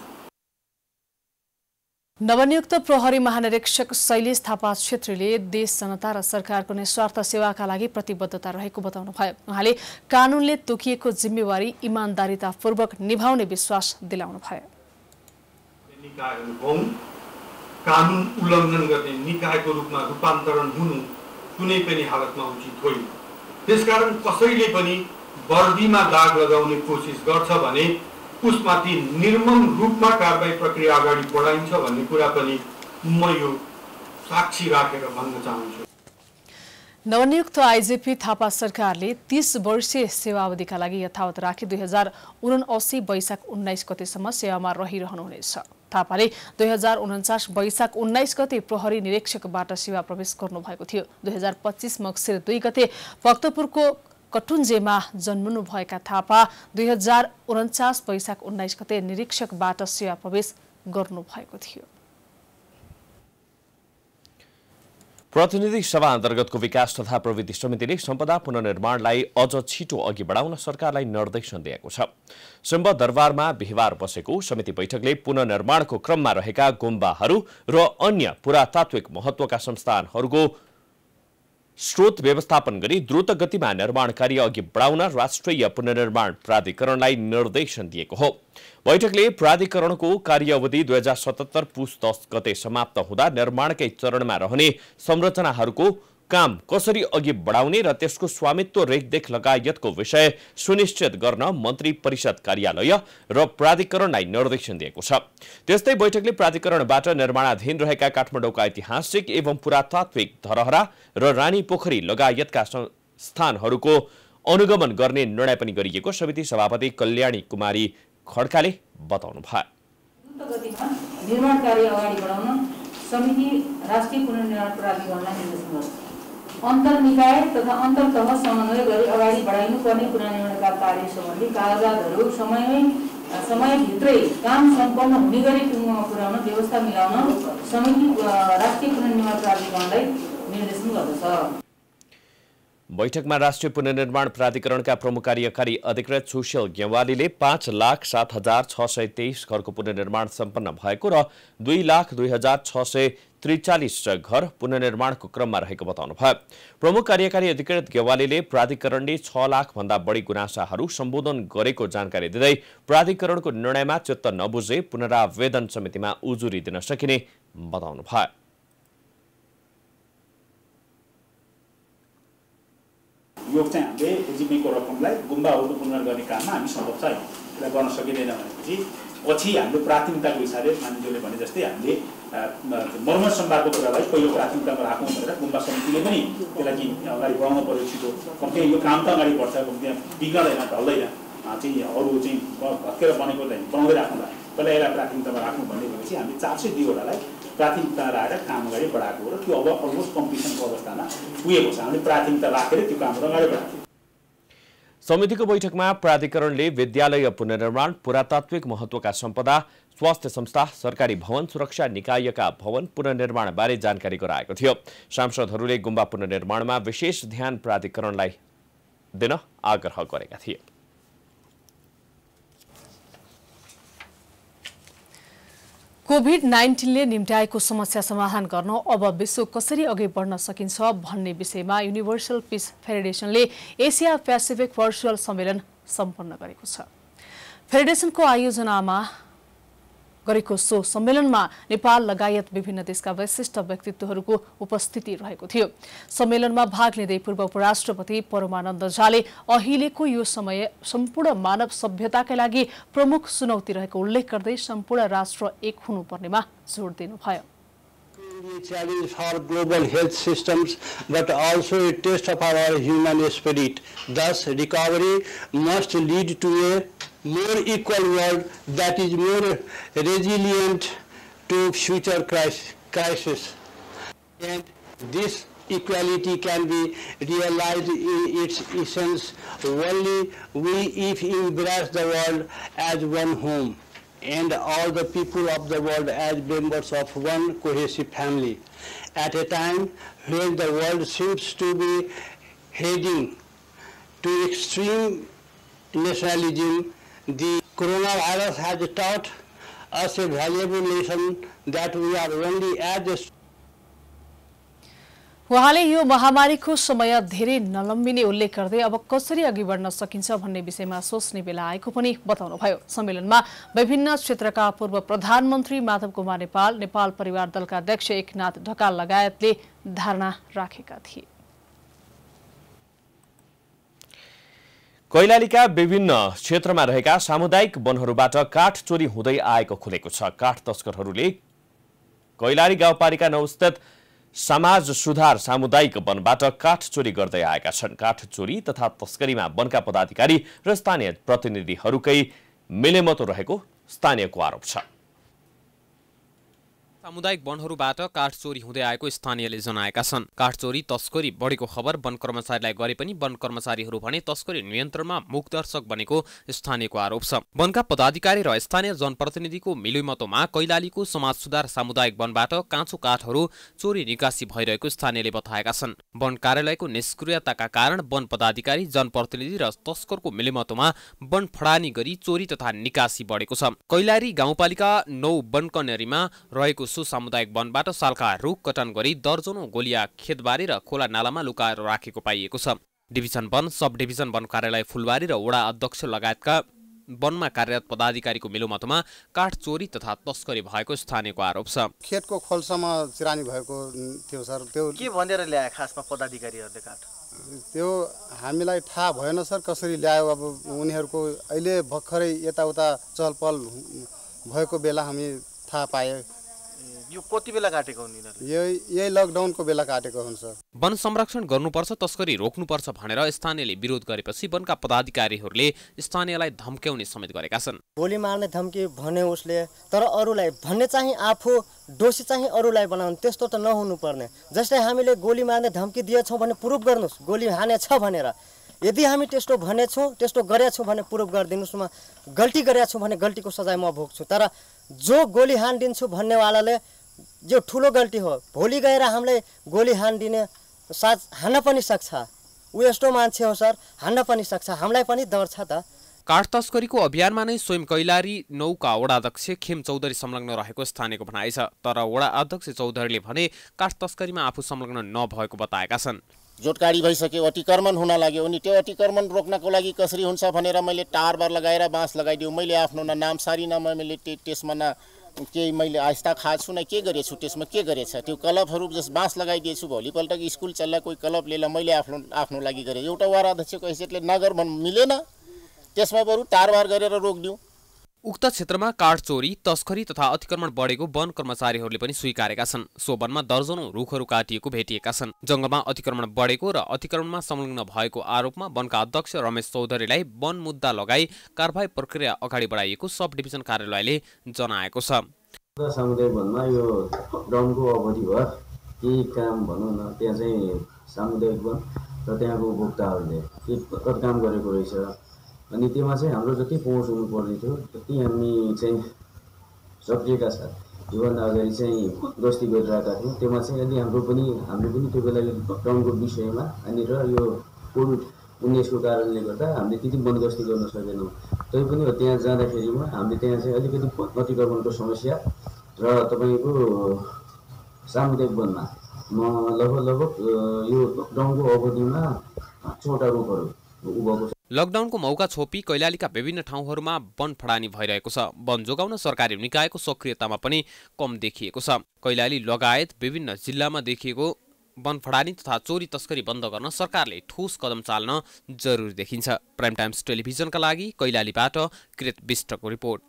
नवनियुक्त प्रहरी महानिरीक्षक शैलेश थापा छेत्रीले देश जनता र सरकारको निस्वार्थ सेवाका लागि प्रतिबद्धता रहेको बताउनुभयो। उहाँले कानूनले तोकिएको जिम्मेवारी इमानदारीतापूर्वक निभाउने विश्वास दिलाउनुभयो। कानून उल्लङ्घन गर्ने निकायको रूपमा रूपान्तरण हुनु कुनै पनि हालतमा उचित होइन। त्यसकारण कसैले पनि वर्दीमा दाग लगाउने कोसिस गर्छ भने उसमाथि निर्मम रूपमा कारबाही प्रक्रिया अगाडि बढाइन्छ भन्ने कुरा पनि म यो साक्षी राखेर भन्न चाहन्छु। नवनियुक्त आइजिपी थापा सरकारले 30 वर्षीय सेवावधिका लागि यथावत राखी 2079 वैशाख 19 गतेसम्म सेवामा रहिरहनुहुनेछ। थापाले 2049 वैशाख 19 गते प्रहरी निरीक्षकबाट सेवा प्रवेश गर्नुभएको थियो। 2025 मक्सिर 2 गते भक्तपुरको कटुन्जेमा जन्मनु भएका थापा 2049 वैशाख 19 गते निरीक्षकबाट सेवा प्रवेश गर्नुभएको थियो। प्रतिनिधि सभा अन्तर्गतको विकास तथा प्रविधि समितिले सम्पदा पुनर्निर्माणलाई अझ छिटो अघि बढाउन सरकारलाई निर्देशन दिएको छ। सिंहदरबारमा बिहिबार बसेको समिति बैठकले पुनर्निर्माणको क्रममा रहेका गुम्बाहरू र अन्य पुरातात्विक महत्त्वका संस्थानहरूको स्रोत व्यवस्थापन गरी द्रुत गतिमा निर्माण कार्य अघि बढाउन राष्ट्रिय पुनर्निर्माण प्राधिकरणलाई निर्देशन दिएको हो। बैठकले प्राधिकरणको कार्यावधि 2077 पुस 10 गते समाप्त हुँदा निर्माणकै चरणमा रहने संरचनाहरूको काम कसरी अघि बढाउने र त्यसको स्वामित्व रेखदेख लगायतको विषय सुनिश्चित गर्न मन्त्री परिषद कार्यालय र प्राधिकरणलाई निर्देशन दिएको छ। त्यस्तै बैठकले प्राधिकरणबाट निर्माणाधीन रहेका काठमाडौँका ऐतिहासिक एवं पुरातात्विक धरहरा र रानी पोखरी लगायतका स्थानहरूको अनुगमन गर्ने निर्णय पनि गरिएको समिति सभापति कल्याणी कुमारी खड्काले बताउनु भयो। निर्माण कार्य अगाडि बढाउन समिति राष्ट्रिय पुनर्निर्माण प्राधिकरणलाई निर्देशन गर्छ। अन्तर्निकाय तथा अन्तर्तह समन्वय गरी अगाडि बढाइनुपर्ने पुनर्निर्माणका कार्य सम्बन्धी कागजातहरू समयभित्रै काम सम्पन्न हुने गरी पुर्याउन व्यवस्था मिलाउन समिति राष्ट्रिय पुनर्निर्माण प्राधिकरणलाई निर्देशन गर्दछ। बैठकमा राष्ट्रिय पुनर्निर्माण प्राधिकरणका प्रमुख कार्यकारी अधिकृत सुशील गेवालीले 5,07,623 घरको पुनर्निर्माण सम्पन्न भएको र 2,02,643 घर पुनर्निर्माणको क्रममा रहेको बताउनु भयो। प्रमुख कार्यकारी अधिकृत गेवालीले प्राधिकरणले 6 लाख भन्दा बढी गुनासाहरू सम्बोधन गरेको जानकारी दिँदै प्राधिकरणको निर्णयमा चित्त नबुझे पुनरावेदन समितिमा उजुरी दिन सकिने बताउनु भयो। यो चाहिँ हामीले एजिपीको रकमलाई गुम्बाहरू पुनर् गर्ने काममा हामी सम्भव छ यसलाई गर्न सकिँदैन भनेपछि पछि हामीले प्राथमिकताको हिसाबले मानिसहरूले भने जस्तै हामीले मर्मत सम्वादको कुरालाई पहिलो प्राथमिकतामा राखौँ भनेर गुम्बा समितिले पनि त्यसलाई अगाडि बढाउन पर्यो छिटो। कम्ती यो काम त अगाडि बढ्छ, कम्ती बिग्रदैन ढल्दैन चाहिँ अरू चाहिँ भत्केर बनेको बनाउँदै राख्नुलाई पहिला यसलाई प्राथमिकतामा राख्नु भन्ने भनेपछि हामीले 402वटालाई प्राथमिकता राखेर काम अगाडि बढाएको हो र त्यो अब अलमोस्ट कम्प्लिसनको अवस्थामा पुगेको छ। हामीले प्राथमिकता राखेर त्यो कामहरू अगाडि बढाएको। समितिको बैठकमा प्राधिकरणले विद्यालय पुनर्निर्माण, पुरातात्विक महत्त्वका सम्पदा, स्वास्थ्य संस्था, सरकारी भवन, सुरक्षा निकायका भवन पुनर्निर्माण बारे जानकारी गराएको थियो। सांसदहरूले गुम्बा पुनर्निर्माणमा विशेष ध्यान प्राधिकरणलाई दिन आग्रह गरेका थिए। कोभिड-19ले निम्त्याएको समस्या समाधान गर्न अब विश्व कसरी अघि बढ्न सकिन्छ भन्ने विषयमा युनिभर्सल पीस फेडरेशनले एसिया पेसिफिक भर्चुअल सम्मेलन सम्पन्न गरेको छ। फेडरेशनको आयोजनामा गरेको सो सम्मेलनमा नेपाल लगायत विभिन्न देशका विशिष्ट व्यक्तित्वहरूको उपस्थिति रहेको थियो। सम्मेलनमा भाग लिँदै पूर्व उपराष्ट्रपति परमानन्द झाले अहिलेको यो समय सम्पूर्ण मानव सभ्यताका लागि प्रमुख चुनौती रहेको उल्लेख गर्दै सम्पूर्ण राष्ट्र एक हुनुपर्नेमा जोड दिनुभयो। A challenge for global health systems, but also a test of our human spirit. Thus, recovery must lead to a more equal world that is more resilient to future crises. And this equality can be realized in its essence only if we embrace the world as one home, and all the people of the world as members of one cohesive family. At a time when the world seems to be heading to extreme nationalism, the coronavirus has taught us a valuable lesson that we are only as उहाँले यो महामारीको समय धेरै नलम्बिने उल्लेख गर्दै अब कसरी अघि बढ्न सकिन्छ भन्ने विषयमा सोच्ने बेला आएको पनि बताउनुभयो। सम्मेलनमा विभिन्न क्षेत्रका पूर्व प्रधानमन्त्री माधव कुमार नेपाल, नेपाल परिवार दलका अध्यक्ष एकनाथ ढकाल लगायतले धारणा राखेका थिए। कैलालीका विभिन्न क्षेत्रमा रहेका सामुदायिक वनहरूबाट काठ चोरी हुँदै आएको खुलेको छ। काठ तस्करहरूले कैलाली गाउँपालिका 9 स्थित समाज सुधार सामुदायिक वनबाट काठ चोरी गर्दै आएका छन्। काठ चोरी तथा तस्करीमा वनका पदाधिकारी र स्थानीय प्रतिनिधिहरूकै मिलेमतो रहेको स्थानीयको आरोप छ। सामुदायिक वनहरूबाट काठ चोरी हुँदै आएको स्थानीयले जनाएका छन्। काठ चोरी तस्करी बढेको खबर वन कर्मचारीलाई गरे पनि वन कर्मचारीहरू भने तस्करी नियन्त्रणमा मुखदर्शक बनेको स्थानीयको आरोप छ। वनका पदाधिकारी र स्थानीय जनप्रतिनिधिको मिलैमतोमा कैलालीको समाज सुधार सामुदायिक वनबाट काँचो काठहरू चोरी निकासी भइरहेको स्थानीयले बताएका छन्। वन कार्यालयको निष्क्रियताका कारण वन पदाधिकारी, जनप्रतिनिधि र तस्करको मिलैमतोमा वन फडानी गरी चोरी तथा निकासी बढेको छ। कैलाली गाउँपालिका 9 वनकन्यरीमा रहेको सो सामुदायिक वनबाट सालका रुख कटान गरी दर्जनौं गोलिया खेतबारी र खोला नालामा लुकाएर राखेको पाइएको छ। डिभिजन वन, सब डिभिजन वन कार्यालय फुलबारी र वडा अध्यक्ष लगायतका वनमा कार्यरत पदाधिकारीको मिलोमतोमा काठ चोरी तथा तस्करी भएको स्थानीयको आरोप छ। खेतको खोलसम्म चिरानी भएको थियो सर। त्यो के भनेर ल्याए खासमा पदाधिकारीहरूले काठ? त्यो हामीलाई थाहा भएन सर कसरी ल्यायो। अब उनीहरूको अहिले भर्खरै यताउता चहलपहल भएको बेला हामी थाहा पाए। यो कति बेला काटेको हुन् यिनीहरूले? यही लकडाउनको बेला काटेको हुन्छ। वन संरक्षण गर्नुपर्छ, तस्करी रोक्नुपर्छ भनेर स्थानीयले विरोध गरेपछि वनका पदाधिकारीहरूले स्थानीयलाई धम्क्याउने समेत गरेका छन्। गोली मार्ने धम्की भने उसले, तर अरूलाई भन्ने चाहिँ आफू दोषी चाहिँ अरूलाई बनाउनु, त्यस्तो त नहुनु पर्ने। जस्तै हामीले गोली मार्ने धम्की दिएछौँ भने प्रुफ गर्नुहोस् गोली हानेछ भनेर। यदि हामी त्यस्तो भनेछौँ, त्यस्तो गरेछौँ भने प्रुफ गरिदिनुहोस्। म गल्ती गरेछौँ भने गल्तीको सजाय म भोग्छु, तर जो गोली हानिदिन्छु भन्नेवालाले जो ठुलो गल्ती हो, भोलि गएर हामीलाई गोली हानिदिने साथ हान्न पनि सक्छ। ऊ यस्तो मान्छे हो सर, हान्न पनि सक्छ, हामीलाई पनि डर छ त। काठ तस्करीको अभियानमा नै स्वयं कैलाली 9 का वडाध्यक्ष खेम चौधरी संलग्न रहेको स्थानीयको भनाइ छ। तर वडा अध्यक्ष चौधरीले भने काठ तस्करीमा आफू संलग्न नभएको बताएका छन्। जोटकाडी भइसक्यो, अतिक्रमण हुन लाग्यो अनि त्यो अतिक्रमण रोक्नको लागि कसरी हुन्छ भनेर मैले टारबार लगाएर बाँस लगाइदिउँ। मैले आफ्नो नाम सारी न मैले त्यसमा न केही मैले आस्था खाएको छु न के गरेछु, त्यसमा के गरेछ। त्यो क्लबहरू जस बाँस लगाइदिएछु, भोलिपल्ट स्कुल चल्ला कोही क्लब लिएर मैले आफ्नो लागि गरेँ। एउटा वार्ड अध्यक्षको हैसियतले नगर मिलेन, त्यसमा बरु टारबार गरेर रोकिदिउँ। उक्त क्षेत्रमा काठ चोरी, तस्करी तथा अतिक्रमण बढेको वन कर्मचारीहरूले पनि स्वीकारेका छन्। सो वनमा दर्जनौं रुखहरू काटिएको भेटिएका छन्। जंगलमा अतिक्रमण बढेको र अतिक्रमणमा संलग्न भएको आरोपमा वनका अध्यक्ष रमेश चौधरीलाई वन मुद्दा लगाई कारबाही प्रक्रिया अगाडि बढाइएको सब डिभिजन कार्यालयले जनाएको छ। सामुदायिक वनमा यो लकडाउनको अवधिभर केही काम भनौँ न, त्यहाँ चाहिँ सामुदायिक वन र त्यहाँको उपभोक्ताहरूले के काम गरेको रहेछ। अनि त्यसमा चाहिँ हाम्रो जति पहुँच हुनुपर्ने थियो त्यति हामी चाहिँ सक्रियका साथ योभन्दा अगाडि चाहिँ गस्ती गरिरहेका थियौँ। त्यसमा चाहिँ यदि हामीले पनि त्यो बेला यो लकडाउनको विषयमा अनि र यो कोभिड-19 को कारणले गर्दा हामीले त्यति बन्दोबस्ती गर्न सकेनौँ। तैपनि त्यहाँ जाँदाखेरिमा हामीले त्यहाँ चाहिँ अलिकति अतिक्रमणको समस्या र तपाईँको सामुदायिक वनमा लगभग यो लकडाउनको अवधिमा 5वटा रुखहरू उभेको छ। लकडाउनको मौका छोपी कैलालीका विभिन्न ठाउँहरूमा वन फडानी भइरहेको छ। वन जोगाउन सरकारी निकायको सक्रियतामा पनि कम देखिएको छ। कैलाली लगायत विभिन्न जिल्लामा देखिएको वन फडानी तथा चोरी तस्करी बन्द गर्न सरकारले ठोस कदम चाल्न जरुरी देखिन्छ। प्राइम टाइम्स टेलिभिजनका लागि कैलालीबाट कृत विष्टको रिपोर्ट।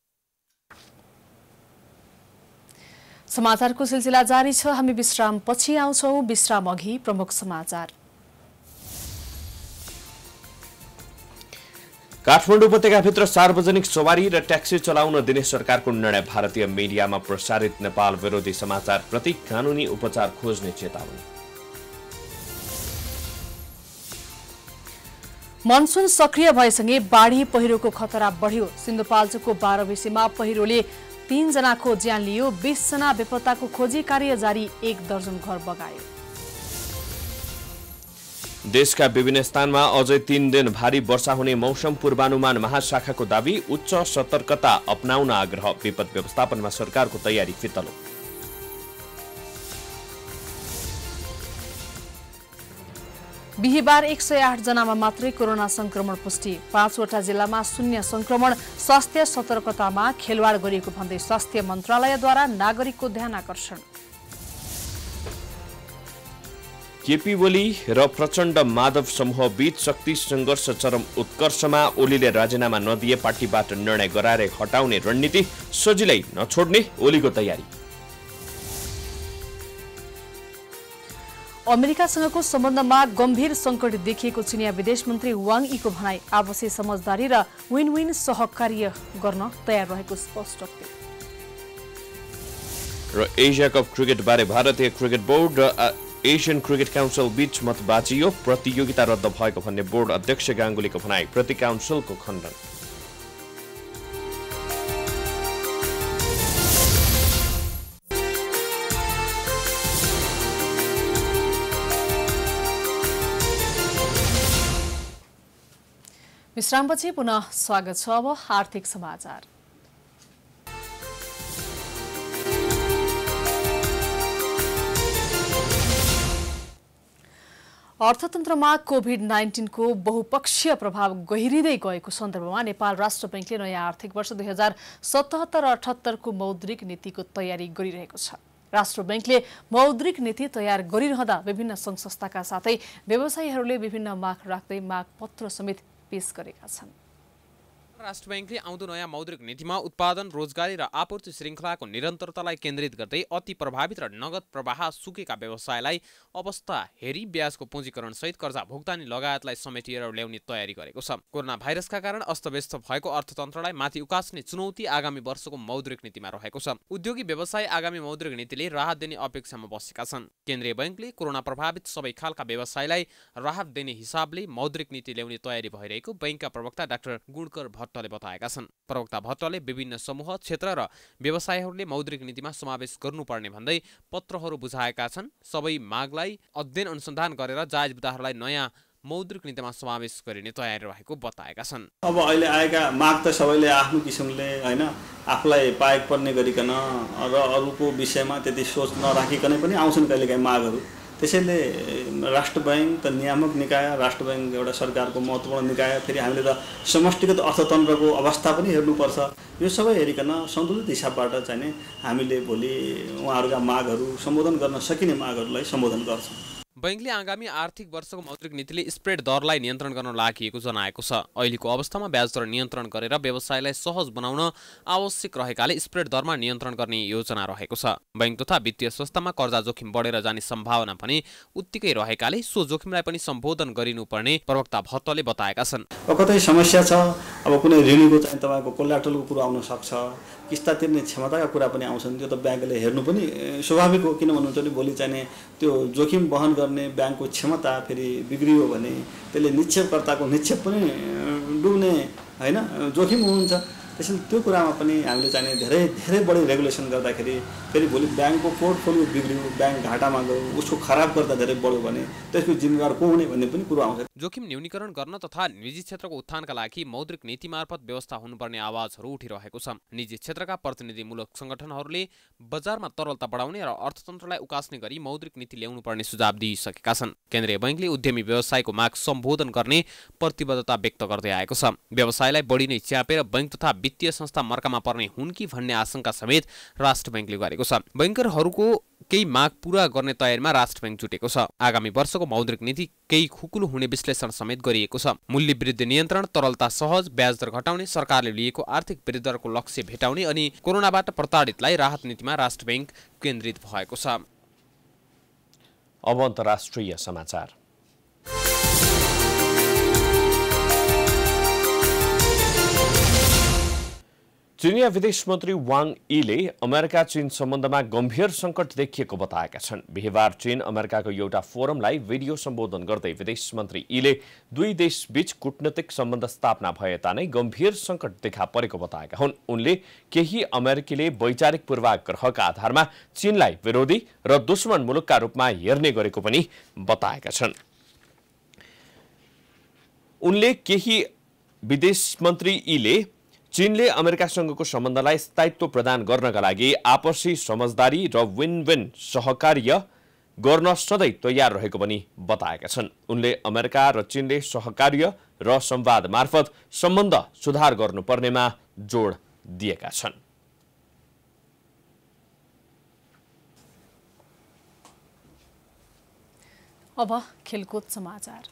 समाचारको सिलसिला जारी छ। हामी विश्राम पछि आउँछौं। विश्राम अघि प्रमुख समाचार। काठमाडौँ उपत्यकाभित्र सार्वजनिक सवारी र ट्याक्सी चलाउन दिने सरकारको निर्णय भारतीय मिडियामा प्रसारित नेपाल विरोधी समाचार प्रति कानुनी उपचार खोज्ने चेतावनी। मनसुन सक्रिय भएसँगै बाढी पहिरोको खतरा बढ्यो। सिन्धुपाल्चोकको 12 विषयमा पहिरोले 3 जनाको ज्यान लियो। 20 जना बेपत्ताको खोजी कार्य जारी। 1 दर्जन घर बगायो। देशका विभिन्न स्थानमा अझै 3 दिन भारी वर्षा हुने मौसम पूर्वानुमान महाशाखाको दाबी। उच्च सतर्कता अपनाउन आग्रह। विपद व्यवस्थापनमा सरकारको तयारी फितलो। बिहिबार 108 जनामा मात्रै कोरोना संक्रमण पुष्टि। 5वटा जिल्लामा शून्य संक्रमण। स्वास्थ्य सतर्कतामा खेलवाड गरिएको भन्दै स्वास्थ्य मन्त्रालयद्वारा नागरिकको ध्यान आकर्षण। केपी ओली र प्रचण्ड माधव समूह बीच शक्ति संघर्ष चरम उत्कर्षमा। ओलीले राजीनामा नदिए पार्टीबाट निर्णय गराएर हटाउने रणनीति। सजिलै नछोड्ने ओलीको तयारी। अमेरिकासँगको सम्बन्धमा गम्भीर संकट देखिएको चिनिया विदेश मन्त्री वाङ यीको भनाई। आवश्यक समझदारी र विन विन सहकार्य गर्न तयार रहेको स्पष्ट। र एसिया कप क्रिकेटबारे भारतीय क्रिकेट बोर्ड र एसियन क्रिकेट काउन्सिल बीच मत बाँचियो, प्रतियोगिता रद्द भएको भन्ने बोर्ड अध्यक्ष गाङ्गुलीको भनाई, प्रति काउन्सिलको खण्डन। विश्रामपछि पुनः स्वागत छ। अब आर्थिक समाचार। अर्थतन्त्रमा कोभिड-19 को बहुपक्षीय प्रभाव गहिरिँदै गएको सन्दर्भमा नेपाल राष्ट्र बैंकले नयाँ आर्थिक वर्ष 2077-78 को मौद्रिक नीतिको तयारी गरिरहेको छ। राष्ट्र बैंकले मौद्रिक नीति तयार गरिरहँदा विभिन्न संघ संस्थाका साथै व्यवसायीहरूले विभिन्न माग राख्दै माग पत्र समेत पेश गरेका छन्। राष्ट्र बैंकले आउँदो नयाँ मौद्रिक नीतिमा उत्पादन, रोजगारी र आपूर्ति श्रृङ्खलाको निरन्तरतालाई केन्द्रित गर्दै अति प्रभावित र नगद प्रवाह सुकेका व्यवसायलाई अवस्था हेरी ब्याजको पुँजीकरण सहित कर्जा भुक्तानी लगायतलाई समेटिएर ल्याउने तयारी गरेको छ। कोरोना भाइरसका कारण अस्तव्यस्त भएको अर्थतन्त्रलाई माथि उकास्ने चुनौती आगामी वर्षको मौद्रिक नीतिमा रहेको छ। उद्योगी व्यवसाय आगामी मौद्रिक नीतिले राहत दिने अपेक्षामा बसेका छन्। केन्द्रीय बैंकले कोरोना प्रभावित सबै खालका व्यवसायलाई राहत दिने हिसाबले मौद्रिक नीति ल्याउने तयारी भइरहेको बैंकका प्रवक्ता डाक्टर गुणकर भट्टले बताएका छन्। प्रवक्ता भट्टले विभिन्न समूह, क्षेत्र र व्यवसायहरूले मौद्रिक नीतिमा समावेश गर्नुपर्ने भन्दै पत्रहरू बुझाएका छन्। सबै मागलाई अध्ययन अनुसन्धान गरेर जायज मुद्दाहरूलाई नयाँ मौद्रिक नीतिमा समावेश गरिने तयारी रहेको बताएका छन्। अब अहिले आएका माग त सबैले आफ्नो किसिमले हैन आफूलाई पाएक पर्ने गरिकन र अरूको विषयमा त्यति सोच नराखिकन पनि आउँछन् कहिलेकाहीँ मागहरू। त्यसैले राष्ट्र बैंक त नियामक निकाय, राष्ट्र बैंक एउटा सरकारको महत्त्वपूर्ण निकाय, फेरि हामीले त समष्टिगत अर्थतन्त्रको अवस्था पनि हेर्नुपर्छ। यो सबै हेरिकन सन्तुलित हिसाबबाट चाहिँ नि हामीले भोलि उहाँहरूका मागहरू सम्बोधन गर्न सकिने मागहरूलाई सम्बोधन गर्छौँ। बैंकले आगामी आर्थिक वर्षको मौद्रिक नीतिले स्प्रेड दरलाई नियन्त्रण गर्न लागि जनाएको छ। अहिलेको अवस्थामा ब्याज दर नियन्त्रण गरेर व्यवसायलाई सहज बनाउन आवश्यक रहेकाले स्प्रेड दरमा नियन्त्रण गर्ने योजना रहेको छ। बैंक तथा वित्तीय संस्थामा कर्जा जोखिम बढेर जाने सम्भावना पनि उत्तिकै रहेकाले सो जोखिमलाई पनि सम्बोधन गरिनुपर्ने प्रवक्ता भट्टले बताएका छन्। कतै समस्या छ, अब कुनै ऋणीको चाहिँ तपाईँको कोल्याटरलको कुरा आउन सक्छ, किस्ता तिर्ने क्षमताका कुरा पनि आउँछन्। त्यो त ब्याङ्कले हेर्नु पनि स्वाभाविक हो। किन भन्नुहुन्छ भने भोलि चाहिँ त्यो जोखिम वहन गर्ने ब्याङ्कको क्षमता फेरि बिग्रियो भने त्यसले निक्षेपकर्ताको निक्षेप पनि डुब्ने हैन जोखिम हुन्छ। त्यसैले त्यो कुरामा पनि हामीले चाहिँ धेरै बढी रेगुलेसन गर्दाखेरि फेरि भोलि ब्याङ्कको पोर्टफोलियो बिग्रियो, ब्याङ्क घाटामा गयो, उसको खराब गर्दा धेरै बढ्यो भने त्यसको जिम्मेवार को हुने भन्ने पनि कुरो आउँछ। जोखिम न्यूनीकरण गर्न तथा निजी क्षेत्रको उत्थानका लागि मौद्रिक नीति मार्फत व्यवस्था हुनुपर्ने आवाजहरू उठिरहेको छ। निजी क्षेत्रका प्रतिनिधिमूलक संगठनहरूले बजारमा तरलता बढाउने र अर्थतन्त्रलाई उकास्ने गरी मौद्रिक नीति ल्याउनुपर्ने सुझाव दिइसकेका छन्। केन्द्रीय बैंकले उद्यमी व्यवसायको माग सम्बोधन गर्ने प्रतिबद्धता व्यक्त गर्दै आएको छ। व्यवसायलाई बढी नै च्यापेर बैंक तथा वित्तीय संस्था मर्कामा पर्ने हुन् कि भन्ने आशंका समेत राष्ट्र बैंकले गरेको छ। बैंकरहरूको केही माग पूरा गर्ने तयारीमा राष्ट्र बैंक जुटेको छ। आगामी वर्षको मौद्रिक नीति केही खुकुलो हुने विश्लेषण समेत गरिएको छ। मूल्य वृद्धि नियन्त्रण, तरलता सहज, ब्याज दर घटाउने, सरकारले लिएको आर्थिक वृद्धि दरको लक्ष्य भेटाउने अनि कोरोनाबाट प्रताडितलाई राहत नीतिमा राष्ट्र बैंक केन्द्रित भएको छ। अब अन्तर्राष्ट्रिय समाचार। चीनिया विदेश मन्त्री वाङ यीले अमेरिका चीन सम्बन्धमा गम्भीर सङ्कट देखिएको बताएका छन्। बिहिबार चीन अमेरिकाको एउटा फोरमलाई भिडियो सम्बोधन गर्दै विदेश मन्त्री यीले दुई देशबीच कूटनीतिक सम्बन्ध स्थापना भए तानै गम्भीर सङ्कट देखा परेको बताएका हुन्। उनले केही अमेरिकीले वैचारिक पूर्वाग्रहका आधारमा चीनलाई विरोधी र दुश्मन मुलुकका रूपमा हेर्ने गरेको पनि बताएका छन्। उनले केही विदेश मन्त्री यीले चीनले अमेरिकासँगको सम्बन्धलाई स्थायित्व प्रदान गर्नका लागि आपसी समझदारी र विन विन सहकार्य गर्न सधैँ तयार रहेको पनि बताएका छन्। उनले अमेरिका र चीनले सहकार्य र संवाद मार्फत सम्बन्ध सुधार गर्नुपर्नेमा जोड दिएका छन्। अब खेलकुद समाचार।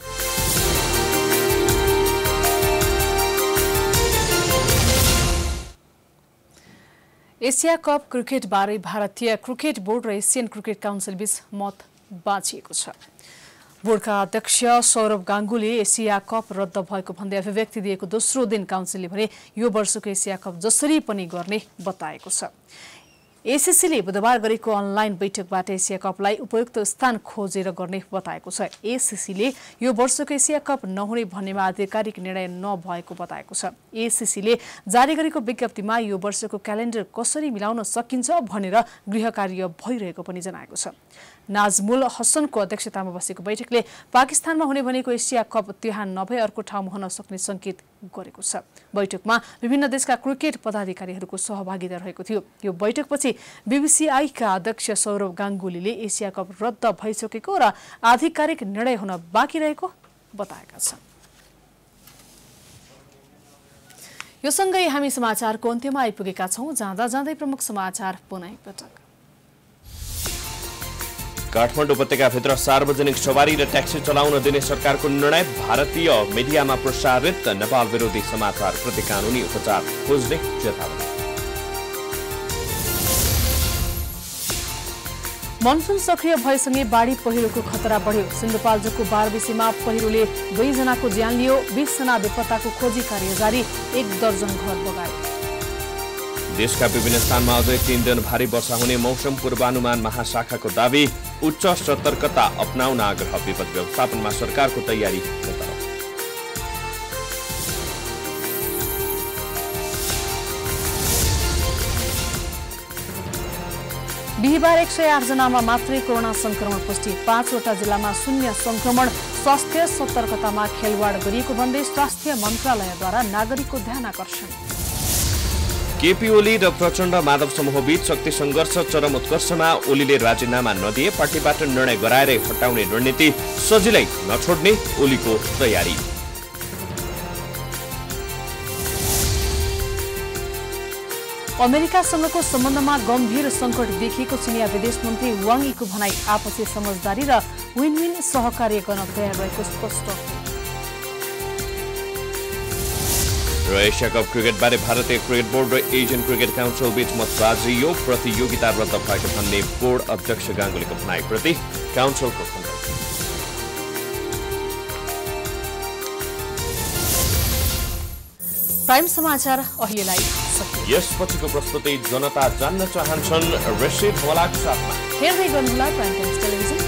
एसिया कप क्रिकेटबारे भारतीय क्रिकेट बोर्ड र एसियन क्रिकेट काउन्सिल बीच मत बाँचिएको छ। बोर्डका अध्यक्ष सौरभ गाङ्गुली एसिया कप रद्द भएको भन्दै अभिव्यक्ति दिएको दोस्रो दिन काउन्सिलले भने यो वर्षको एसिया कप जसरी पनि गर्ने बताएको छ। एसीसीले बुधबार गरेको अनलाइन बैठकबाट एसिया कपलाई उपयुक्त स्थान खोजेर गर्ने बताएको छ। एसीसीले यो वर्षको एसिया कप नहुने भन्नेमा आधिकारिक निर्णय नभएको बताएको छ। एसीसीले जारी गरेको विज्ञप्तिमा यो वर्षको क्यालेन्डर कसरी मिलाउन सकिन्छ भनेर गृह कार्य भइरहेको पनि जनाएको छ। नाजमुल हसनको अध्यक्षतामा बसेको बैठकले पाकिस्तानमा हुने भनेको एसिया कप त्यहाँ नभए अर्को ठाउँमा हुन सक्ने संकेत गरेको छ। बैठकमा विभिन्न देशका क्रिकेट पदाधिकारीहरूको सहभागिता रहेको थियो। यो बैठकपछि बीबीसीआईका अध्यक्ष सौरभ गाङ्गुलीले एसिया कप रद्द भइसकेको र आधिकारिक निर्णय हुन बाँकी रहेको बताएका छन्। यो सँगै हामी समाचारको अन्त्यमा आइपुगेका छौं। जाँदा जाँदै प्रमुख समाचार पुनः एकपटक। काठमाडौँ उपत्यकाभित्र सार्वजनिक सवारी र ट्याक्सी चलाउन दिने सरकारको निर्णय। भारतीय मिडियामा प्रसारित नेपाल विरोधी समाचार प्रति कानुनी उपचार खोज्ने चेतावनी। मनसुन सक्रिय भएसँगै बाढी पहिरोको खतरा बढ्यो। सिन्धुपाल्चोकको बारबिसेमा पहिरोले 2 जनाको ज्यान लियो। 20 जना बेपत्ताको खोजी कार्य जारी। 1 दर्जन घर बगायो। देशका विभिन्न स्थानमा अझै 3 दिन भारी वर्षा हुने मौसम पूर्वानुमान महाशाखाको दावी। उच्च सतर्कता अपनाउन आग्रह। विपद व्यवस्थापनमा सरकारको तयारी बताउ। बिहिबार 108 जनामा मात्रै कोरोना संक्रमण पुष्टि। 5 वटा जिल्लामा शून्य संक्रमण। स्वास्थ्य सतर्कतामा खेलवाड गरिएको भन्दै स्वास्थ्य मन्त्रालयद्वारा नागरिकको ध्यान आकर्षण। केपी ओली र प्रचण्ड माधव समूहबीच शक्ति संघर्ष चरम उत्कर्षमा। ओलीले राजीनामा नदिए पार्टीबाट निर्णय गराएरै हटाउने रणनीति। सजिलै नछोड्ने ओलीको तयारी। अमेरिकासँगको सम्बन्धमा गम्भीर संकट देखिएको चिनिया विदेश मन्त्री वाङ यीको भनाई। आपसी समझदारी र विन विन सहकार्य गर्न तयार रहेको स्पष्ट। र एसिया कप क्रिकेटबारे भारतीय क्रिकेट बोर्ड र एसियन क्रिकेट काउन्सिल बीच मतबाजी। यो प्रतियोगिता रद्द भएको भन्ने बोर्ड अध्यक्ष गाङ्गुलीको भनाइप्रति काउन्सिलको खण्डन। प्राइम समाचार अहिलेलाई सकियो। यसपछिको प्रस्तुति जनता जान्न चाहन्छन् रसिद हमलाको साथमा हेर्दै गर्नुहोला प्राइम टाइम्स टेलिभिजन।